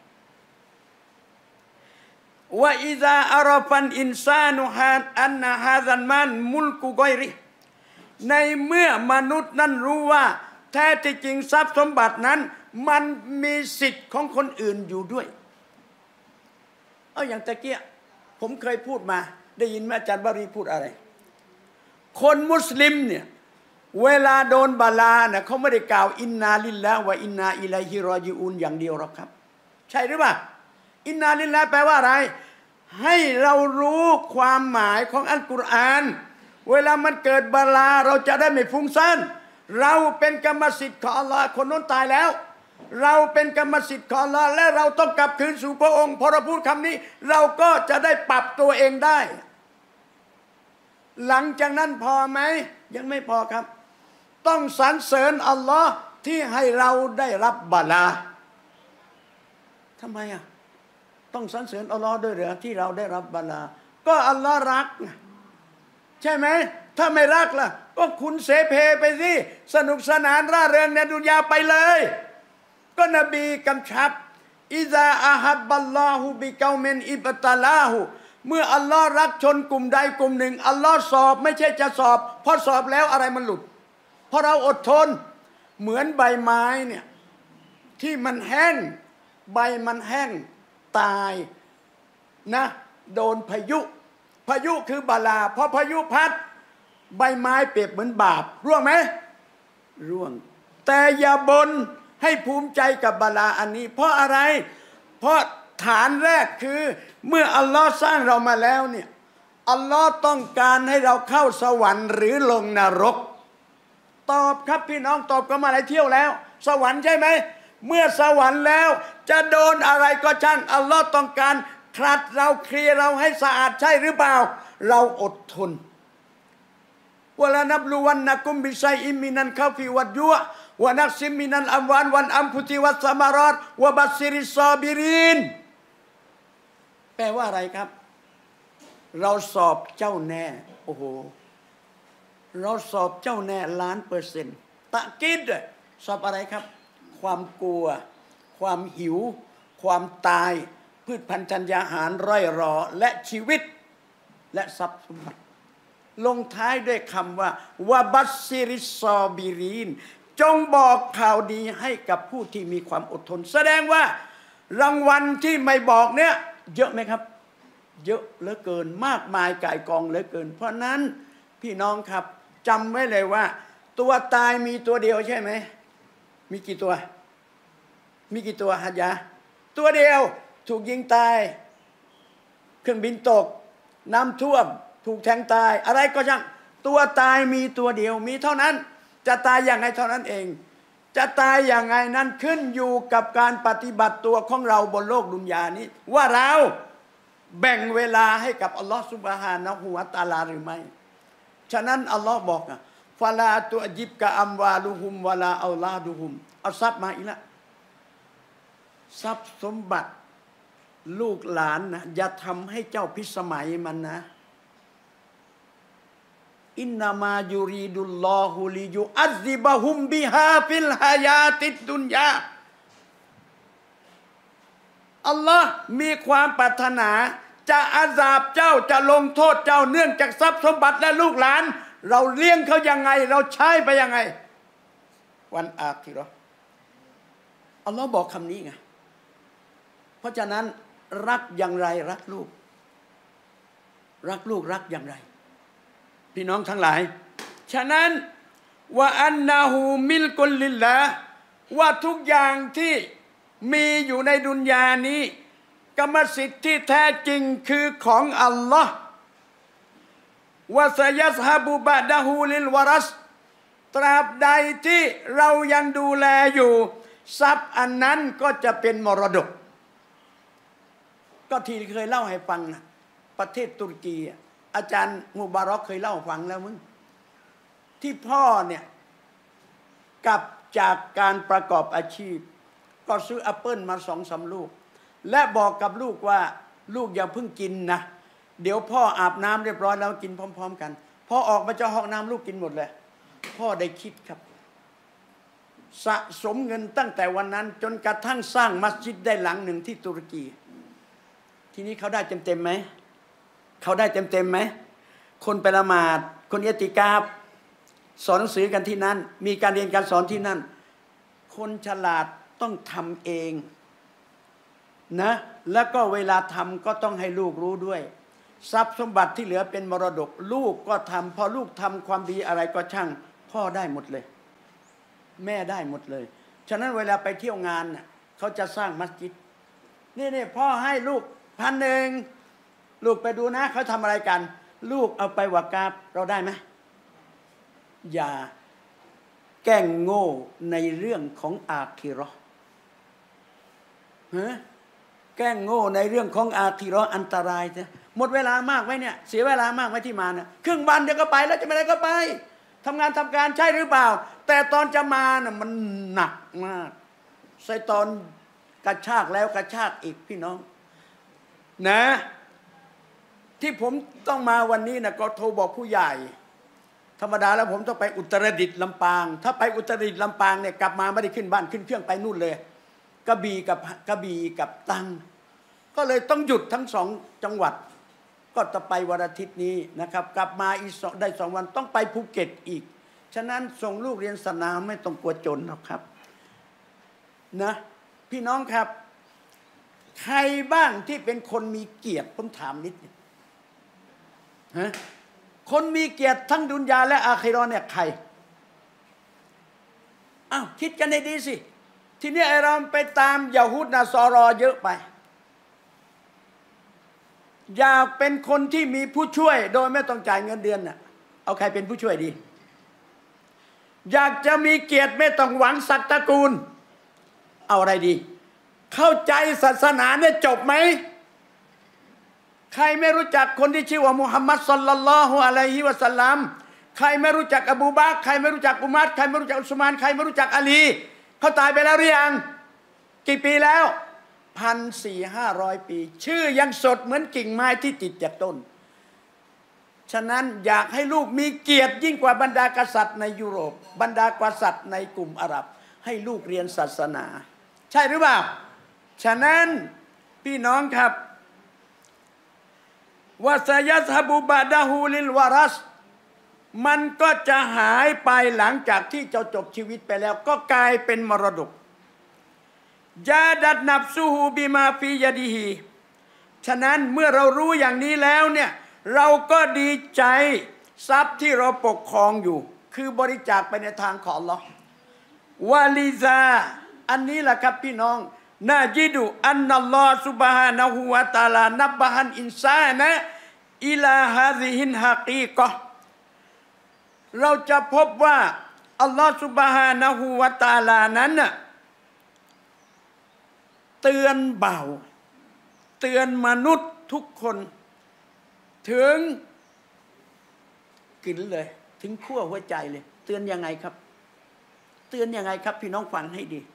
ว่าอิซาอาราฟันอินซานุฮานอันนะฮาซันมันมุลกุกอยริในเมื่อมนุษย์นั้นรู้ว่าแท้ที่จริงทรัพย์สมบัตินั้นมันมีสิทธิ์ของคนอื่นอยู่ด้วยเอาอย่างตะเกียผมเคยพูดมาได้ยินไหมอาจารย์บารีพูดอะไรคนมุสลิมเนี่ยเวลาโดนบาลาเนี่ยเขาไม่ได้กล่าวอินนาลิลลาฮ์วะอินนาอิลัยฮิรอญิอูนอย่างเดียวหรอกครับใช่หรือเปล่าอินนาลิลลาฮ์แปลว่าอะไรให้เรารู้ความหมายของอัลกุรอานเวลามันเกิดบาลาเราจะได้ไม่ฟุ้งซ่านเราเป็นกรรมสิทธิ์ของอัลลอฮ์คนนู้นตายแล้วเราเป็นกรรมสิทธิ์ของอัลลอฮ์และเราต้องกลับคืนสู่พระองค์พอเราพูดคำนี้เราก็จะได้ปรับตัวเองได้หลังจากนั้นพอไหมยังไม่พอครับต้องสรรเสริญอัลลอฮ์ที่ให้เราได้รับบาลาทำไมอ่ะต้องสรรเสริญอัลลอฮ์ด้วยเหรอที่เราได้รับบาลาก็อัลลอฮ์รักใช่ไหมถ้าไม่รักล่ะก็คุณเสเพไปสิสนุกสนานร่าเริงในดุนยาไปเลยก็นบีกำชับอิซาอาฮับบัลลอฮุบิกาเมนอิบตะลาหูเมื่ออัลลอฮ์รักชนกลุ่มใดกลุ่มหนึ่งอัลลอฮ์สอบไม่ใช่จะสอบเพราะสอบแล้วอะไรมันหลุดเพราะเราอดทนเหมือนใบไม้เนี่ยที่มันแห้งใบมันแห้งตายนะโดนพายุพายุคือบาลาพอพายุพัดใบไม้เปรียบเหมือนบาปร่วงไหมร่วงแต่อย่าบ่นให้ภูมิใจกับบาลาอันนี้เพราะอะไรเพราะฐานแรกคือเมื่ออัลลอฮ์สร้างเรามาแล้วเนี่ยอัลลอฮ์ต้องการให้เราเข้าสวรรค์หรือลงนรกตอบครับพี่น้องตอบกันมาหลายเที่ยวแล้ว สวรรค์ใช่ไหมเมื่อสวรรค์แล้วจะโดนอะไรก็ช่างอัลลอฮ์ต้องการคลัดเราเคลียร์เราให้สะอาดใช่หรือเปล่าเราอดทนวะลานับลูวันนะกุมบิชัยอิมินันคาฟิวัดยัววะนักซิมินันอัมวานวันอัมพุติวัสมารอดวะบัสซิริซอบิรินแปลว่าอะไรครับเราสอบเจ้าแน่โอ้โหเราสอบเจ้าแน่ล้านเปอร์เซ็นต์ตะกิดสอบอะไรครับความกลัวความหิวความตายพืชพันธุ์ธัญญาหารร่อยรอและชีวิตและทรัพย์สมบัติลงท้ายด้วยคำว่าวะบัสซิริซอบิรินจงบอกข่าวดีให้กับผู้ที่มีความอดทนแสดงว่ารางวัลที่ไม่บอกเนี่ยเยอะไหมครับเยอะเหลือเกินมากมายก่ายกองเหลือเกินเพราะนั้นพี่น้องครับจำไว้เลยว่าตัวตายมีตัวเดียวใช่ไหมมีกี่ตัวมีกี่ตัวฮัจญะตัวเดียวถูกยิงตายเครื่องบินตกน้ำท่วมถูกแทงตายอะไรก็ช่างตัวตายมีตัวเดียวมีเท่านั้นจะตายอย่างไรเท่านั้นเองจะตายอย่างไรนั้นขึ้นอยู่กับการปฏิบัติตัวของเราบนโลกดุนยานี้ว่าเราแบ่งเวลาให้กับอัลลอฮฺซุบฮานะฮูวะตะอาลาหรือไม่ฉะนั้นอัลลอฮ์บอกนะฟาลาตุจิบกะอัมวาลุฮุมวะลาอัลลาดุฮุมเอาทรัพย์มาอีกละทรัพย์สมบัติลูกหลานนะอย่าทำให้เจ้าพิสมัยมันนะอินนามายูรีดุลลอฮุลิยุอัซซิบะฮุมบิฮาฟิลฮายาติดดุนยาอัลลอฮ์มีความปรารถนาจะอาซาบเจ้าจะลงโทษเจ้าเนื่องจากทรัพย์สมบัติและลูกหลานเราเลี้ยงเขายังไงเราใช้ไปยังไงวันอาคิเราะห์อัลลอฮ์บอกคำนี้ไงเพราะฉะนั้นรักอย่างไรรักลูกรักลูกรักอย่างไรพี่น้องทั้งหลายฉะนั้นว่าอันนาหูมิลกุลลิลละว่าทุกอย่างที่มีอยู่ในดุนยานี้กรรมสิทธิ์ที่แท้จริงคือของอัลลอฮ์วะซะยัซฮะบุบะดะฮูลิลวะรัสตราบใดที่เรายังดูแลอยู่ทรัพย์อันนั้นก็จะเป็นมรดกก็ที่เคยเล่าให้ฟังนะประเทศตุรกีอาจารย์มุบารอกเคยเล่าฟังแล้วมึงที่พ่อเนี่ยกลับจากการประกอบอาชีพก็ซื้อแอปเปิลมาสองสามลูกและบอกกับลูกว่าลูกอย่าเพิ่งกินนะเดี๋ยวพ่ออาบน้ำเรียบร้อยแล้วกินพร้อมๆกันพอออกมาจากห้องน้ำลูกกินหมดเลยพ่อได้คิดครับสะสมเงินตั้งแต่วันนั้นจนกระทั่งสร้างมัสยิดได้หลังหนึ่งที่ตุรกีทีนี้เขาได้เต็มๆไหมเขาได้เต็มๆไหมคนไปละหมาดคนอิติกาฟสอนหนังสือกันที่นั่นมีการเรียนการสอนที่นั่นคนฉลาดต้องทำเองนะแล้วก็เวลาทำก็ต้องให้ลูกรู้ด้วยทรัพย์สมบัติที่เหลือเป็นมรดกลูกก็ทำพอลูกทำความดีอะไรก็ช่างพ่อได้หมดเลยแม่ได้หมดเลยฉะนั้นเวลาไปเที่ยวงานน่ะเขาจะสร้างมัสยิดนี่นี่พ่อให้ลูกพันหนึ่งลูกไปดูนะเขาทำอะไรกันลูกเอาไปวากาบเราได้ไหมอย่าแกล้งโง่ในเรื่องของอาคิเราะห์ฮะแกล้งโง่ในเรื่องของอาคิเราะห์อันตรายนะหมดเวลามากไหมเนี่ยเสียเวลามากไหมที่มาเนี่ยครึ่งวันเดี๋ยวก็ไปแล้วจะไปไหนก็ไปทำงานทำการใช่หรือเปล่าแต่ตอนจะมาน่ะมันหนักมากไซตอนกระชากแล้วกระชากอีกพี่น้องนะที่ผมต้องมาวันนี้นะก็โทรบอกผู้ใหญ่ธรรมดาแล้วผมต้องไปอุตรดิตถ์ลำปางถ้าไปอุตรดิตถ์ลำปางเนี่ยกลับมาไม่ได้ขึ้นบ้านขึ้นเครื่องไปนู่นเลยกระบี่กับกระบี่กับตรังก็เลยต้องหยุดทั้งสองจังหวัดก็จะไปวันอาทิตย์นี้นะครับกลับมาอีกได้สองวันต้องไปภูเก็ตอีกฉะนั้นส่งลูกเรียนศาสนาไม่ต้องกลัวจนหรอกครับนะพี่น้องครับใครบ้างที่เป็นคนมีเกียรติผมถามนิดนึงฮะคนมีเกียรติทั้งดุนยาและอาคิเราะห์เนี่ยใครอ้าวคิดกันให้ดีสิทีนี้ไอ้เราไปตามยะฮูดนะซอรอเยอะไปอยากเป็นคนที่มีผู้ช่วยโดยไม่ต้องจ่ายเงินเดือนน่ะเอาใครเป็นผู้ช่วยดีอยากจะมีเกียรติไม่ต้องหวังศักดิ์ตระกูลเอาอะไรดีเข้าใจศาสนาเนี่ยจบไหมใครไม่รู้จักคนที่ชื่อว่ามุฮัมมัดศ็อลลัลลอฮุอะลัยฮิวะซัลลัมใครไม่รู้จักอบูบักรใครไม่รู้จักอุมัรใครไม่รู้จักอุสมานใครไม่รู้จักอาลีเขาตายไปแล้วหรือยังกี่ปีแล้วพันสี่ห้าร้อยปีชื่อยังสดเหมือนกิ่งไม้ที่ติดจากต้นฉะนั้นอยากให้ลูกมีเกียรติยิ่งกว่าบรรดากษัตริย์ในยุโรปบรรดากษัตริย์ในกลุ่มอาหรับให้ลูกเรียนศาสนาใช่หรือเปล่าฉะนั้นพี่น้องครับวะซะยัซฮะบุบะดะฮูลิลวะรัสมันก็จะหายไปหลังจากที่เจ้าจบชีวิตไปแล้วก็กลายเป็นมรดกยาดัดนับซูฮูบิมาฟียะดีฮีฉะนั้นเมื่อเรารู้อย่างนี้แล้วเนี่ยเราก็ดีใจทรัพย์ที่เราปกครองอยู่คือบริจาคไปในทางของอัลเลาะห์วะลิซาอันนี้แหละครับพี่น้องนาจิดุอันนัลลอฮฺซุบฮานะฮูวะตะอาลานับบันอินซานะอิลาฮาซิฮินฮะกีกะห์เราจะพบว่าอัลลอฮฺซุบฮานะฮูวะตะอาลานั้นน่ะเตือนเบาเตือนมนุษย์ทุกคนถึงกินเลยถึงขั้วหัวใจเลยเตือนยังไงครับเตือนยังไงครับพี่น้องฟังให้ดี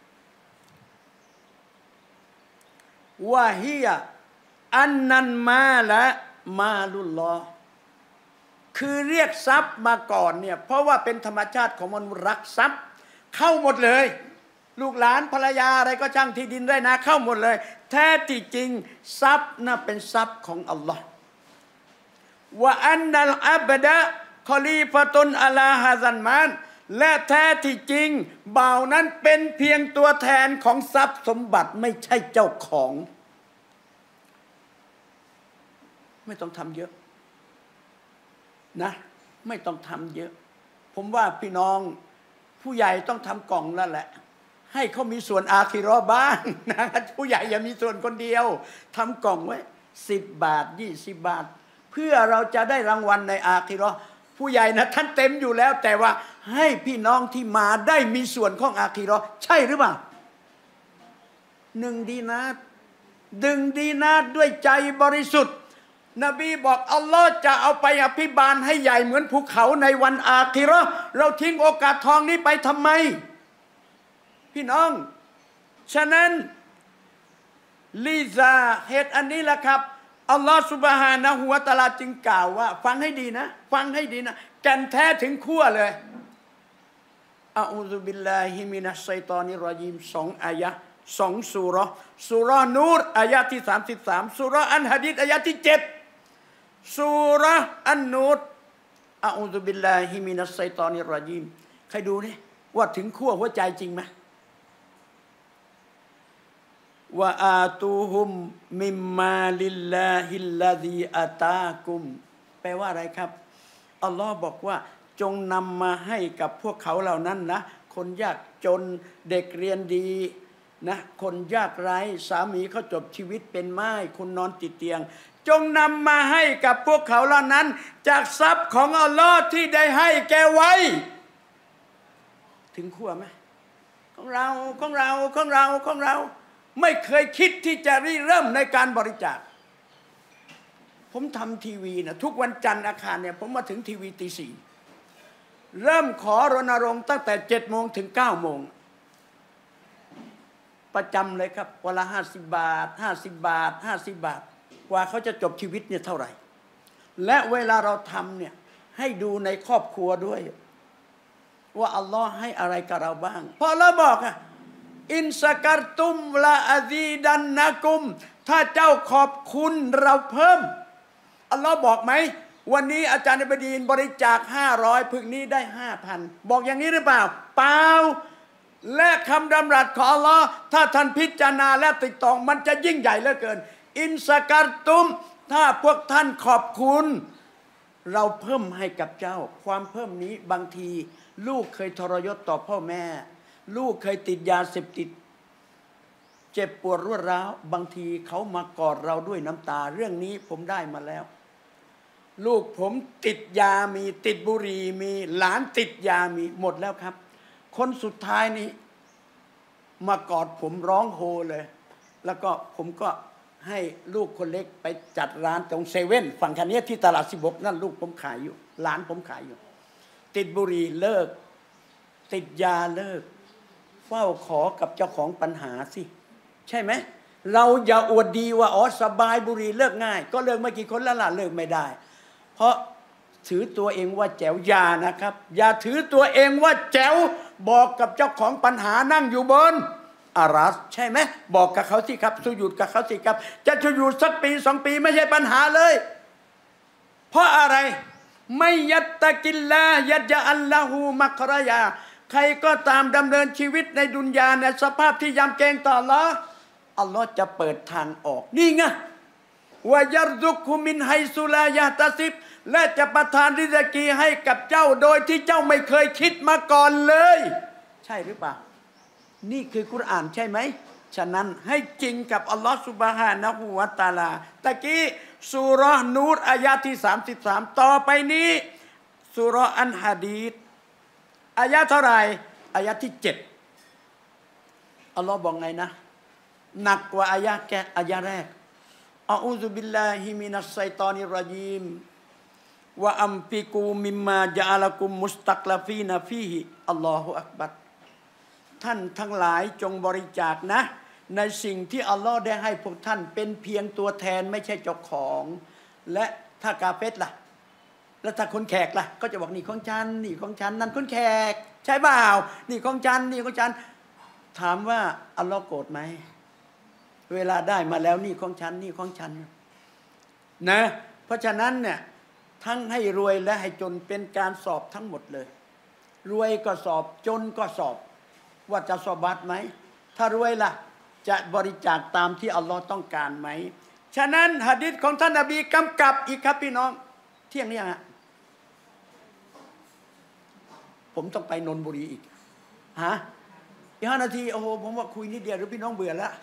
วะฮียะอันนันมาละมาลุลลอฮ์คือเรียกทรัพย์มาก่อนเนี่ยเพราะว่าเป็นธรรมชาติของมนุษย์รักทรัพย์เข้าหมดเลยลูกหลานภรรยาอะไรก็ช่างที่ดินได้นะเข้าหมดเลยแท้ที่จริงทรัพย์น่ะเป็นทรัพย์ของอัลลอฮ์ว่าอันนัลอับดะคอลีฟะตุนอะลาฮะซันมานและแท้ที่จริงบ่าวนั้นเป็นเพียงตัวแทนของทรัพย์สมบัติไม่ใช่เจ้าของไม่ต้องทำเยอะนะไม่ต้องทำเยอะผมว่าพี่น้องผู้ใหญ่ต้องทำกล่องแล้วแหละให้เขามีส่วนอาคิเราะห์บ้างนะผู้ใหญ่อย่ามีส่วนคนเดียวทำกล่องไว้สิบบาทยี่สิบบาทเพื่อเราจะได้รางวัลในอาคิเราะห์ผู้ใหญ่นะท่านเต็มอยู่แล้วแต่ว่าให้พี่น้องที่มาได้มีส่วนของอาคิเราะห์ใช่หรือเปล่าหนึ่งดีนาร์ดึงดีนาร์ด้วยใจบริสุทธิ์นบีบอกอัลลอฮ์จะเอาไปอภิบาลให้ใหญ่เหมือนภูเขาในวันอาคิเราะห์เราทิ้งโอกาสทองนี้ไปทำไมพี่น้องฉะนั้นลิซาเหตุอันนี้แหละครับอัลลอฮ์ซุบฮานะฮูวะตะอาลาจึงกล่าวว่าฟังให้ดีนะฟังให้ดีนะแก่นแท้ถึงขั้วเลยอะอูซุบิลลาฮิมินัชชัยฏอนิรรอญีมสองอายะห์สองซูเราะห์ซูเราะห์นูรอายะห์ที่สามสิบสามซูเราะห์อันหะดีษอายะห์ที่เจ็ดซูเราะห์อันนูรอะอูซุบิลลาฮิมินัชชัยฏอนิรรอญีมใครดูนี่ว่าถึงขั้วหัวใจจริงไหมวะอาตูฮุมมิมมาลิลลาฮิลลาซีอาตากุมแปลว่าอะไรครับอัลลอฮ์บอกว่าจงนำมาให้กับพวกเขาเหล่านั้นนะคนยากจนเด็กเรียนดีนะคนยากไร้สามีเขาจบชีวิตเป็นไม้คนนอนติดเตียงจงนำมาให้กับพวกเขาเหล่านั้นจากทรัพย์ของอัลลอฮ์ที่ได้ให้แก่ไว้ถึงขั้วไหมของเราของเราของเราของเราไม่เคยคิดที่จะริเริ่มในการบริจาคผมทำทีวีนะทุกวันจันทร์อาคารเนี่ยผมมาถึงทีวีตีสี่เริ่มขอรณรงค์ตั้งแต่เจ็ดโมงถึงเก้าโมงประจำเลยครับวันละห้าสิบบาทห้าสิบบาทห้าสิบบาทกว่าเขาจะจบชีวิตเนี่ยเท่าไหร่และเวลาเราทำเนี่ยให้ดูในครอบครัวด้วยว่าอัลลอฮ์ให้อะไรกับเราบ้างพอเราบอกอะอินสการตุมละอาซีดันนะกุมถ้าเจ้าขอบคุณเราเพิ่มอัลลอฮ์บอกไหมวันนี้อาจารย์อิบดีนบริจาคห้าร้อยพึงนี้ได้ห้าพันบอกอย่างนี้หรือเปล่าเปล่าและคำดำรัสของอัลลอฮ์ถ้าท่านพิจารณาและติดตองมันจะยิ่งใหญ่เหลือเกินอินสการตุมถ้าพวกท่านขอบคุณเราเพิ่มให้กับเจ้าความเพิ่มนี้บางทีลูกเคยทรยศต่อพ่อแม่ลูกเคยติดยาเสพติดเจ็บปวดรวดร้าวบางทีเขามากอดเราด้วยน้ำตาเรื่องนี้ผมได้มาแล้วลูกผมติดยามีติดบุหรี่มีหลานติดยามีหมดแล้วครับคนสุดท้ายนี้มากอดผมร้องโฮเลยแล้วก็ผมก็ให้ลูกคนเล็กไปจัดร้านตรงเซเว่นฝั่งคันนี้ที่ตลาดสิบหกนั่นลูกผมขายอยู่หลานผมขายอยู่ติดบุหรี่เลิกติดยาเลิกเฝ้าขอกับเจ้าของปัญหาสิใช่ไหมเราอย่าอวดดีว่าอ๋อสบายบุหรี่เลิกง่ายก็เลิกไม่กี่คนแล้วล่ะเลิกไม่ได้เพราะถือตัวเองว่าแจ๋วยานะครับอย่าถือตัวเองว่าแจ๋วบอกกับเจ้าของปัญหานั่งอยู่บนอารัสใช่ไหมบอกกับเขาสิครับสุยุดกับเขาสิครับจะสุยุดสักปีสองปีไม่ใช่ปัญหาเลยเพราะอะไรไม่ยัตตะกิลลายัจอัลลอฮูมักรยาใครก็ตามดำเนินชีวิตในดุนยาในสภาพที่ยำเกรงต่ออัลลอฮ์อัลลอฮ์จะเปิดทางออกนี่ไงวะยัรซุกุมินไฮซุลายะตะซิบและจะประทานริซกีให้กับเจ้าโดยที่เจ้าไม่เคยคิดมาก่อนเลยใช่หรือเปล่านี่คือกุรอานใช่ไหมฉะนั้นให้จริงกับอัลลอฮฺซุบฮานะฮูวะตะอาลาตะกี้ซูเราะห์นูรอายะที่สามสิบสามต่อไปนี้ซูเราะห์อันฮะดีษอายะเท่าไหร่อายะที่เจ็ดอัลลอฮ์บอกไงนะหนักกว่าอายะแกอายะแรกอะอูซุบิลลาฮิมินัสชัยฏอนิรเราะญีมวะอัมฟิกูมิมมาญะอะละกุมมุสตักลาฟีนะฟีฮิอัลลอฮุอักบัรท่านทั้งหลายจงบริจาคนะในสิ่งที่อัลลอฮ์ได้ให้พวกท่านเป็นเพียงตัวแทนไม่ใช่เจ้าของและถ้ากาเฟรล่ะแล้วถ้าคนแขกล่ะก็จะบอกนี่ของฉันนี่ของฉันนั่นคนแขกใช่เปล่านี่ของฉันนี่ของฉันถามว่าอัลลอฮ์โกรธไหมเวลาได้มาแล้วนี่ของฉันนี่ของฉันนะเพราะฉะนั้นเนี่ยทั้งให้รวยและให้จนเป็นการสอบทั้งหมดเลยรวยก็สอบจนก็สอบว่าจะสอบัตไหมถ้ารวยล่ะจะบริจาคตามที่อัลลอฮ์ต้องการไหมฉะนั้นหะดีษของท่านนบีกำกับอีกครับพี่น้องเที่ยงนี้ฮะผมต้องไปนนทบุรีอีกฮะอีกห้านาทีโอ้โหผมว่าคุยนิดเดียวหรือพี่น้องเบื่อแล้ว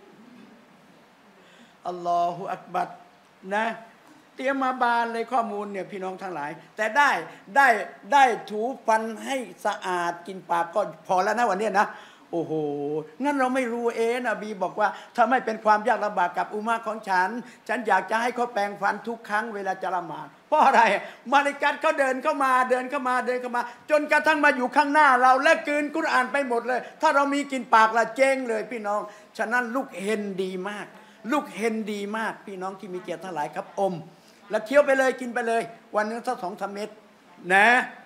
อัลลอฮฺอักบัรนะเตรียมมาบานเลยข้อมูลเนี่ยพี่น้องทั้งหลายแต่ได้ได้ได้ถูฟันให้สะอาดกินปากก็พอแล้วนะวันนี้นะโอ้โหงั้นเราไม่รู้เองนบีบอกว่าถ้าไม่เป็นความยากลำบากกับอุมาของฉันฉันอยากจะให้เขาแปรงฟันทุกครั้งเวลาจะละหมาดเพราะอะไรมาลิกัตเขาเดินเข้ามาเดินเข้ามาเดินเข้ามาจนกระทั่งมาอยู่ข้างหน้าเราและกลืนกุรอานไปหมดเลยถ้าเรามีกินปากละเจ๊งเลยพี่น้องฉะนั้นลูกเห็นดีมากลูกเห็นดีมากพี่น้องที่มีเกียรติทั้งหลายครับอมแล้วเคี้ยวไปเลยกินไปเลยวันนึงสักสองสามเม็ดนะ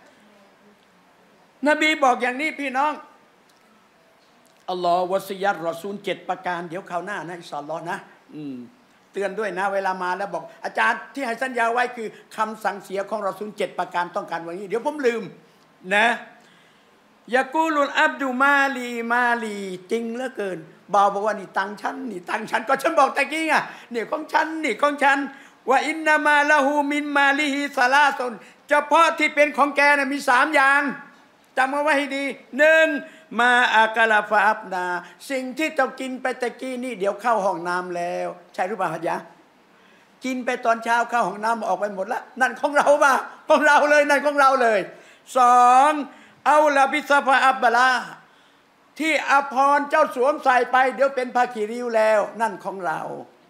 นบีบอกอย่างนี้พี่น้องอัลลอฮฺวะซิยัตรอซูลเจ็ดประการเดี๋ยวคราวหน้านะอินชาอัลลอฮ์นะอืมเตือนด้วยนะเวลามาแล้วบอกอาจารย์ที่ให้สัญญาไว้คือคำสั่งเสียของรอซูลเจ็ดประการต้องการวันนี้เดี๋ยวผมลืมนะยากูลุนอับดุมาลีมาลีจริงเหลือเกินบ่าวบอกว่านี่ตังฉันนี่ตังฉันก็ฉันบอกตะกี้ไงนี่ของฉันนี่ของฉันว่าอินนามาละหูมินมาลิฮิซาลาซนเฉพาะที่เป็นของแกนะมีสามอย่างจำเอาไว้ให้ดีหนึ่งมาอากาลาฟาอับนาสิ่งที่ต้องกินไปตะกี้นี่เดี๋ยวเข้าห้องน้ำแล้วใช่หรือเปล่าฮะยะกินไปตอนเช้าเข้าห้องน้ำออกไปหมดแล้วนั่นของเราป่ะของเราเลยนั่นของเราเลยสองเอาละบิซาฟาอับบลาที่อภรเจ้าสวมใส่ไปเดี๋ยวเป็นผ้าขีริ้วแล้วนั่นของเรา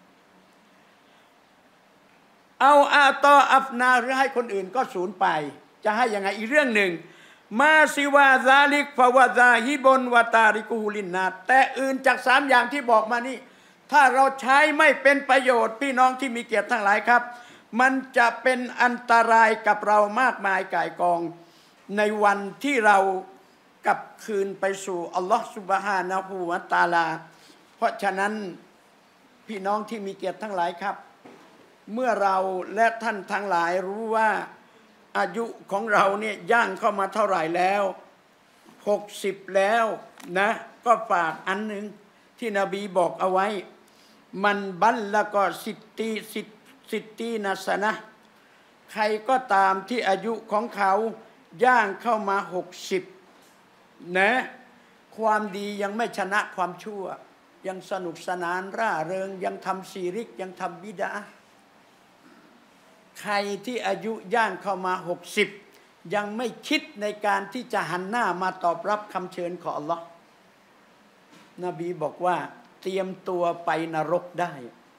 เอาอาตออัฟนาหรือให้คนอื่นก็สูญไปจะให้ยังไงอีกเรื่องหนึ่งมาซิวาซาลิกฟาวาซาฮิบนวาตาริกูลินนาแต่อื่นจากสามอย่างที่บอกมานี่ถ้าเราใช้ไม่เป็นประโยชน์พี่น้องที่มีเกียรติทั้งหลายครับมันจะเป็นอันตรายกับเรามากมายก่ายกองในวันที่เรากลับคืนไปสู่อัลลอฮฺซุบฮานะฮูวะตะอาลาเพราะฉะนั้นพี่น้องที่มีเกียรติทั้งหลายครับเมื่อเราและท่านทั้งหลายรู้ว่าอายุของเราเนี่ยย่างเข้ามาเท่าไหร่แล้วหกสิบแล้วนะก็ฝากอันหนึ่งที่นบีบอกเอาไว้มันบัลละก็สิทตีสิทสิทตีนัสนะใครก็ตามที่อายุของเขาย่างเข้ามาหกสิบนะความดียังไม่ชนะความชั่วยังสนุกสนานร่าเริงยังทำชีริกยังทำบิดาใครที่อายุย่างเข้ามาหกสิบยังไม่คิดในการที่จะหันหน้ามาตอบรับคำเชิญของอัลลอฮ์นบีบอกว่าเตรียมตัวไปนรกได้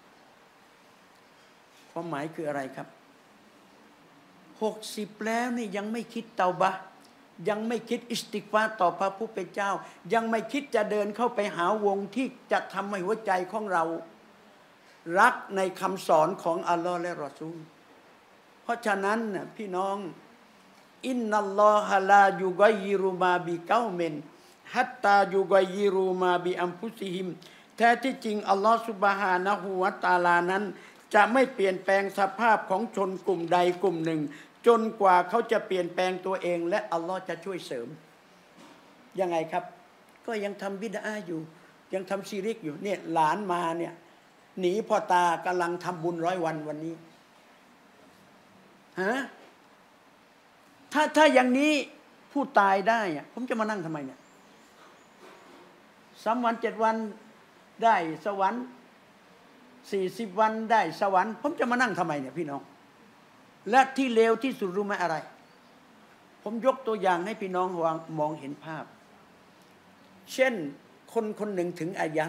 ความหมายคืออะไรครับหกสิบแล้วนี่ยังไม่คิดเตาบะห์ยังไม่คิดอิสติกฟาร์ต่อพระผู้เป็นเจ้ายังไม่คิดจะเดินเข้าไปหาวงที่จะทำให้หัวใจของเรารักในคำสอนของอัลลอฮ์และรอซูลเพราะฉะนั้นน่ะพี่น้องอินนัลลอฮะลายุกัยยิรุมาบิกอเมนฮัตตายุกัยยิรุมาบิอัมฟุซิฮิมแท้ที่จริงอัลลอฮ์ซุบฮานะฮูวะตะอาลานั้นจะไม่เปลี่ยนแปลงสภาพของชนกลุ่มใดกลุ่มหนึ่งจนกว่าเขาจะเปลี่ยนแปลงตัวเองและอัลลอฮ์จะช่วยเสริมยังไงครับก็ยังทำบิดาอยู่ยังทำชีริกอยู่เนี่ยหลานมาเนี่ยหนีพ่อตากำลังทำบุญร้อยวันวันนี้ฮะถ้าถ้าอย่างนี้ผู้ตายได้อะผมจะมานั่งทำไมเนี่ยสามวันเจ็ดวันได้สวรรค์สี่สิบวันได้สวรรค์ผมจะมานั่งทำไมเนี่ยพี่น้องและที่เลวที่สุดรู้ไหมอะไร ผมยกตัวอย่างให้พี่น้องวางมองเห็นภาพเช่นคนคนหนึ่งถึงอายัน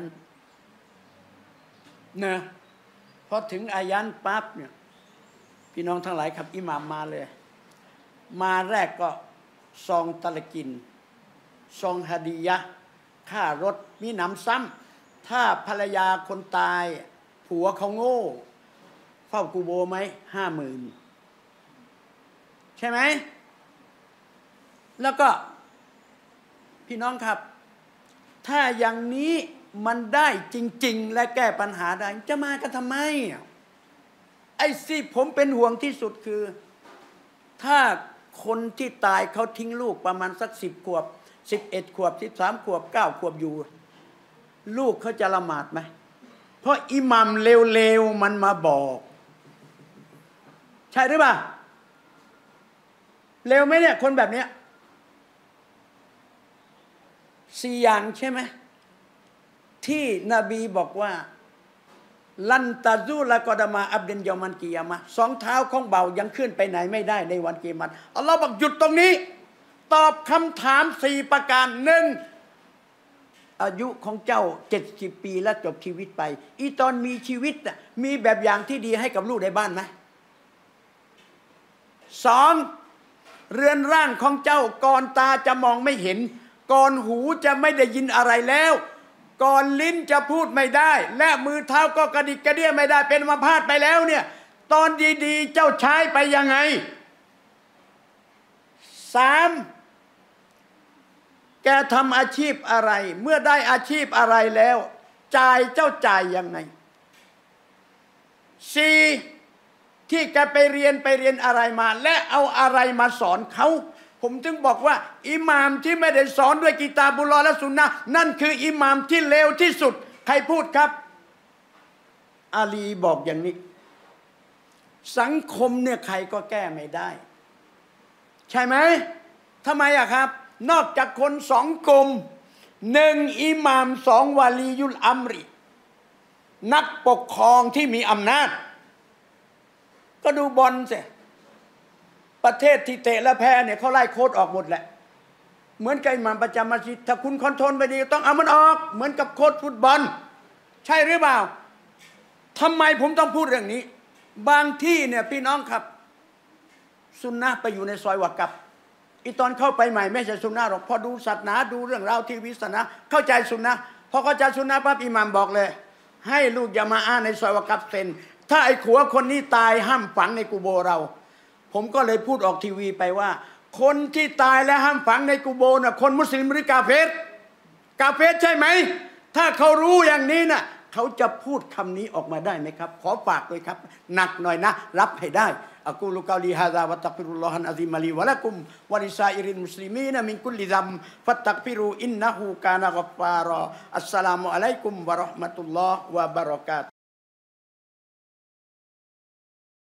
นะพอถึงอายันปั๊บเนี่ยพี่น้องทั้งหลายครับอิหม่ามมาเลยมาแรกก็ซองตะลกินซองฮะดียะค่ารถมีหนำซ้ำถ้าภรรยาคนตายผัวเขาโง่เฝ้ากูโบไหมห้าหมื่นใช่ไหมแล้วก็พี่น้องครับถ้าอย่างนี้มันได้จริงๆและแก้ปัญหาได้จะมากันทำไมไอ้ที่ผมเป็นห่วงที่สุดคือถ้าคนที่ตายเขาทิ้งลูกประมาณสักสิบขวบสิบเอ็ดขวบสิบสามขวบเก้าขวบอยู่ลูกเขาจะละหมาดไหมเพราะอิหมัมเลวๆมันมาบอกใช่หรือเปล่าเลวไหมเนี่ยคนแบบเนี้ยสี่อย่างใช่ไหมที่นบีบอกว่าลันตาซูละกอดามาอับเดนยอมันกิยามะสองเท้าของเบายังขึ้นไปไหนไม่ได้ในวันกิยามะอัลลอฮ์บอกหยุดตรงนี้ตอบคำถามสี่ประการหนึ่งอายุของเจ้าเจ็ดสิบปีแล้วจบชีวิตไปอีตอนมีชีวิตน่ะมีแบบอย่างที่ดีให้กับลูกในบ้านไหมสองเรือนร่างของเจ้าก่อนตาจะมองไม่เห็นก่อนหูจะไม่ได้ยินอะไรแล้วก่อนลิ้นจะพูดไม่ได้และมือเท้าก็กระดิกกระเดี้ยไม่ได้เป็นอัมพาตไปแล้วเนี่ยตอนดีๆเจ้าใช้ไปยังไงสามแกทำอาชีพอะไรเมื่อได้อาชีพอะไรแล้วจ่ายเจ้าจ่ายยังไงสี่ที่แกไปเรียนไปเรียนอะไรมาและเอาอะไรมาสอนเขาผมจึงบอกว่าอิหม่ามที่ไม่ได้สอนด้วยกิตาบุลลอฮ์และสุนนะห์นั่นคืออิหม่ามที่เลวที่สุดใครพูดครับอาลีบอกอย่างนี้สังคมเนี่ยใครก็แก้ไม่ได้ใช่ไหมทำไมอะครับนอกจากคนสองกลุ่มหนึ่งอิหม่ามสองวาลียุลอัมรินักปกครองที่มีอำนาจก็ดูบอลสิประเทศที่เตะและแพ้เนี่ยเขาไล่โค้ชออกหมดแหละเหมือนกับอิหม่ามประจำมัสยิดถ้าคุณคอนโทรลไปดีต้องเอามันออกเหมือนกับโค้ชฟุตบอลใช่หรือเปล่าทำไมผมต้องพูดเรื่องนี้บางที่เนี่ยพี่น้องครับซุนนะห์ไปอยู่ในซอยวากับอีตอนเข้าไปใหม่ไม่ใช่ซุนนะห์หรอกพอดูศาสนาดูเรื่องราวทีวีศาสนาเข้าใจซุนนะห์พอเข้าใจซุนนะห์ปั๊บอิหม่ามบอกเลยให้ลูกอย่ามาอ้าในซอยวากับเซ็นถ้าไอ้ขัวคนนี้ตายห้ามฝังในกุโบเราผมก็เลยพูดออกทีวีไปว่าคนที่ตายและห้ามฝังในกุโบน่ะคนมุสลิมหรือกาเฟรกาเฟรใช่ไหมถ้าเขารู้อย่างนี้น่ะเขาจะพูดคำนี้ออกมาได้ไหมครับขอฝากด้วยครับหนักหน่อยนะรับให้ได้อะกูลุกาลีฮาซาวะตักฟิรุลลอฮันอะซีมะลีวะละกุมวะลิซาอิริลมุสลิมีนมินกุลลิซัมฟัตตักฟิรูอินนะฮูกานะกัฟฟารออัสสลามุอะลัยกุมวะเราะห์มะตุลลอฮ์วะบะเราะกาตุ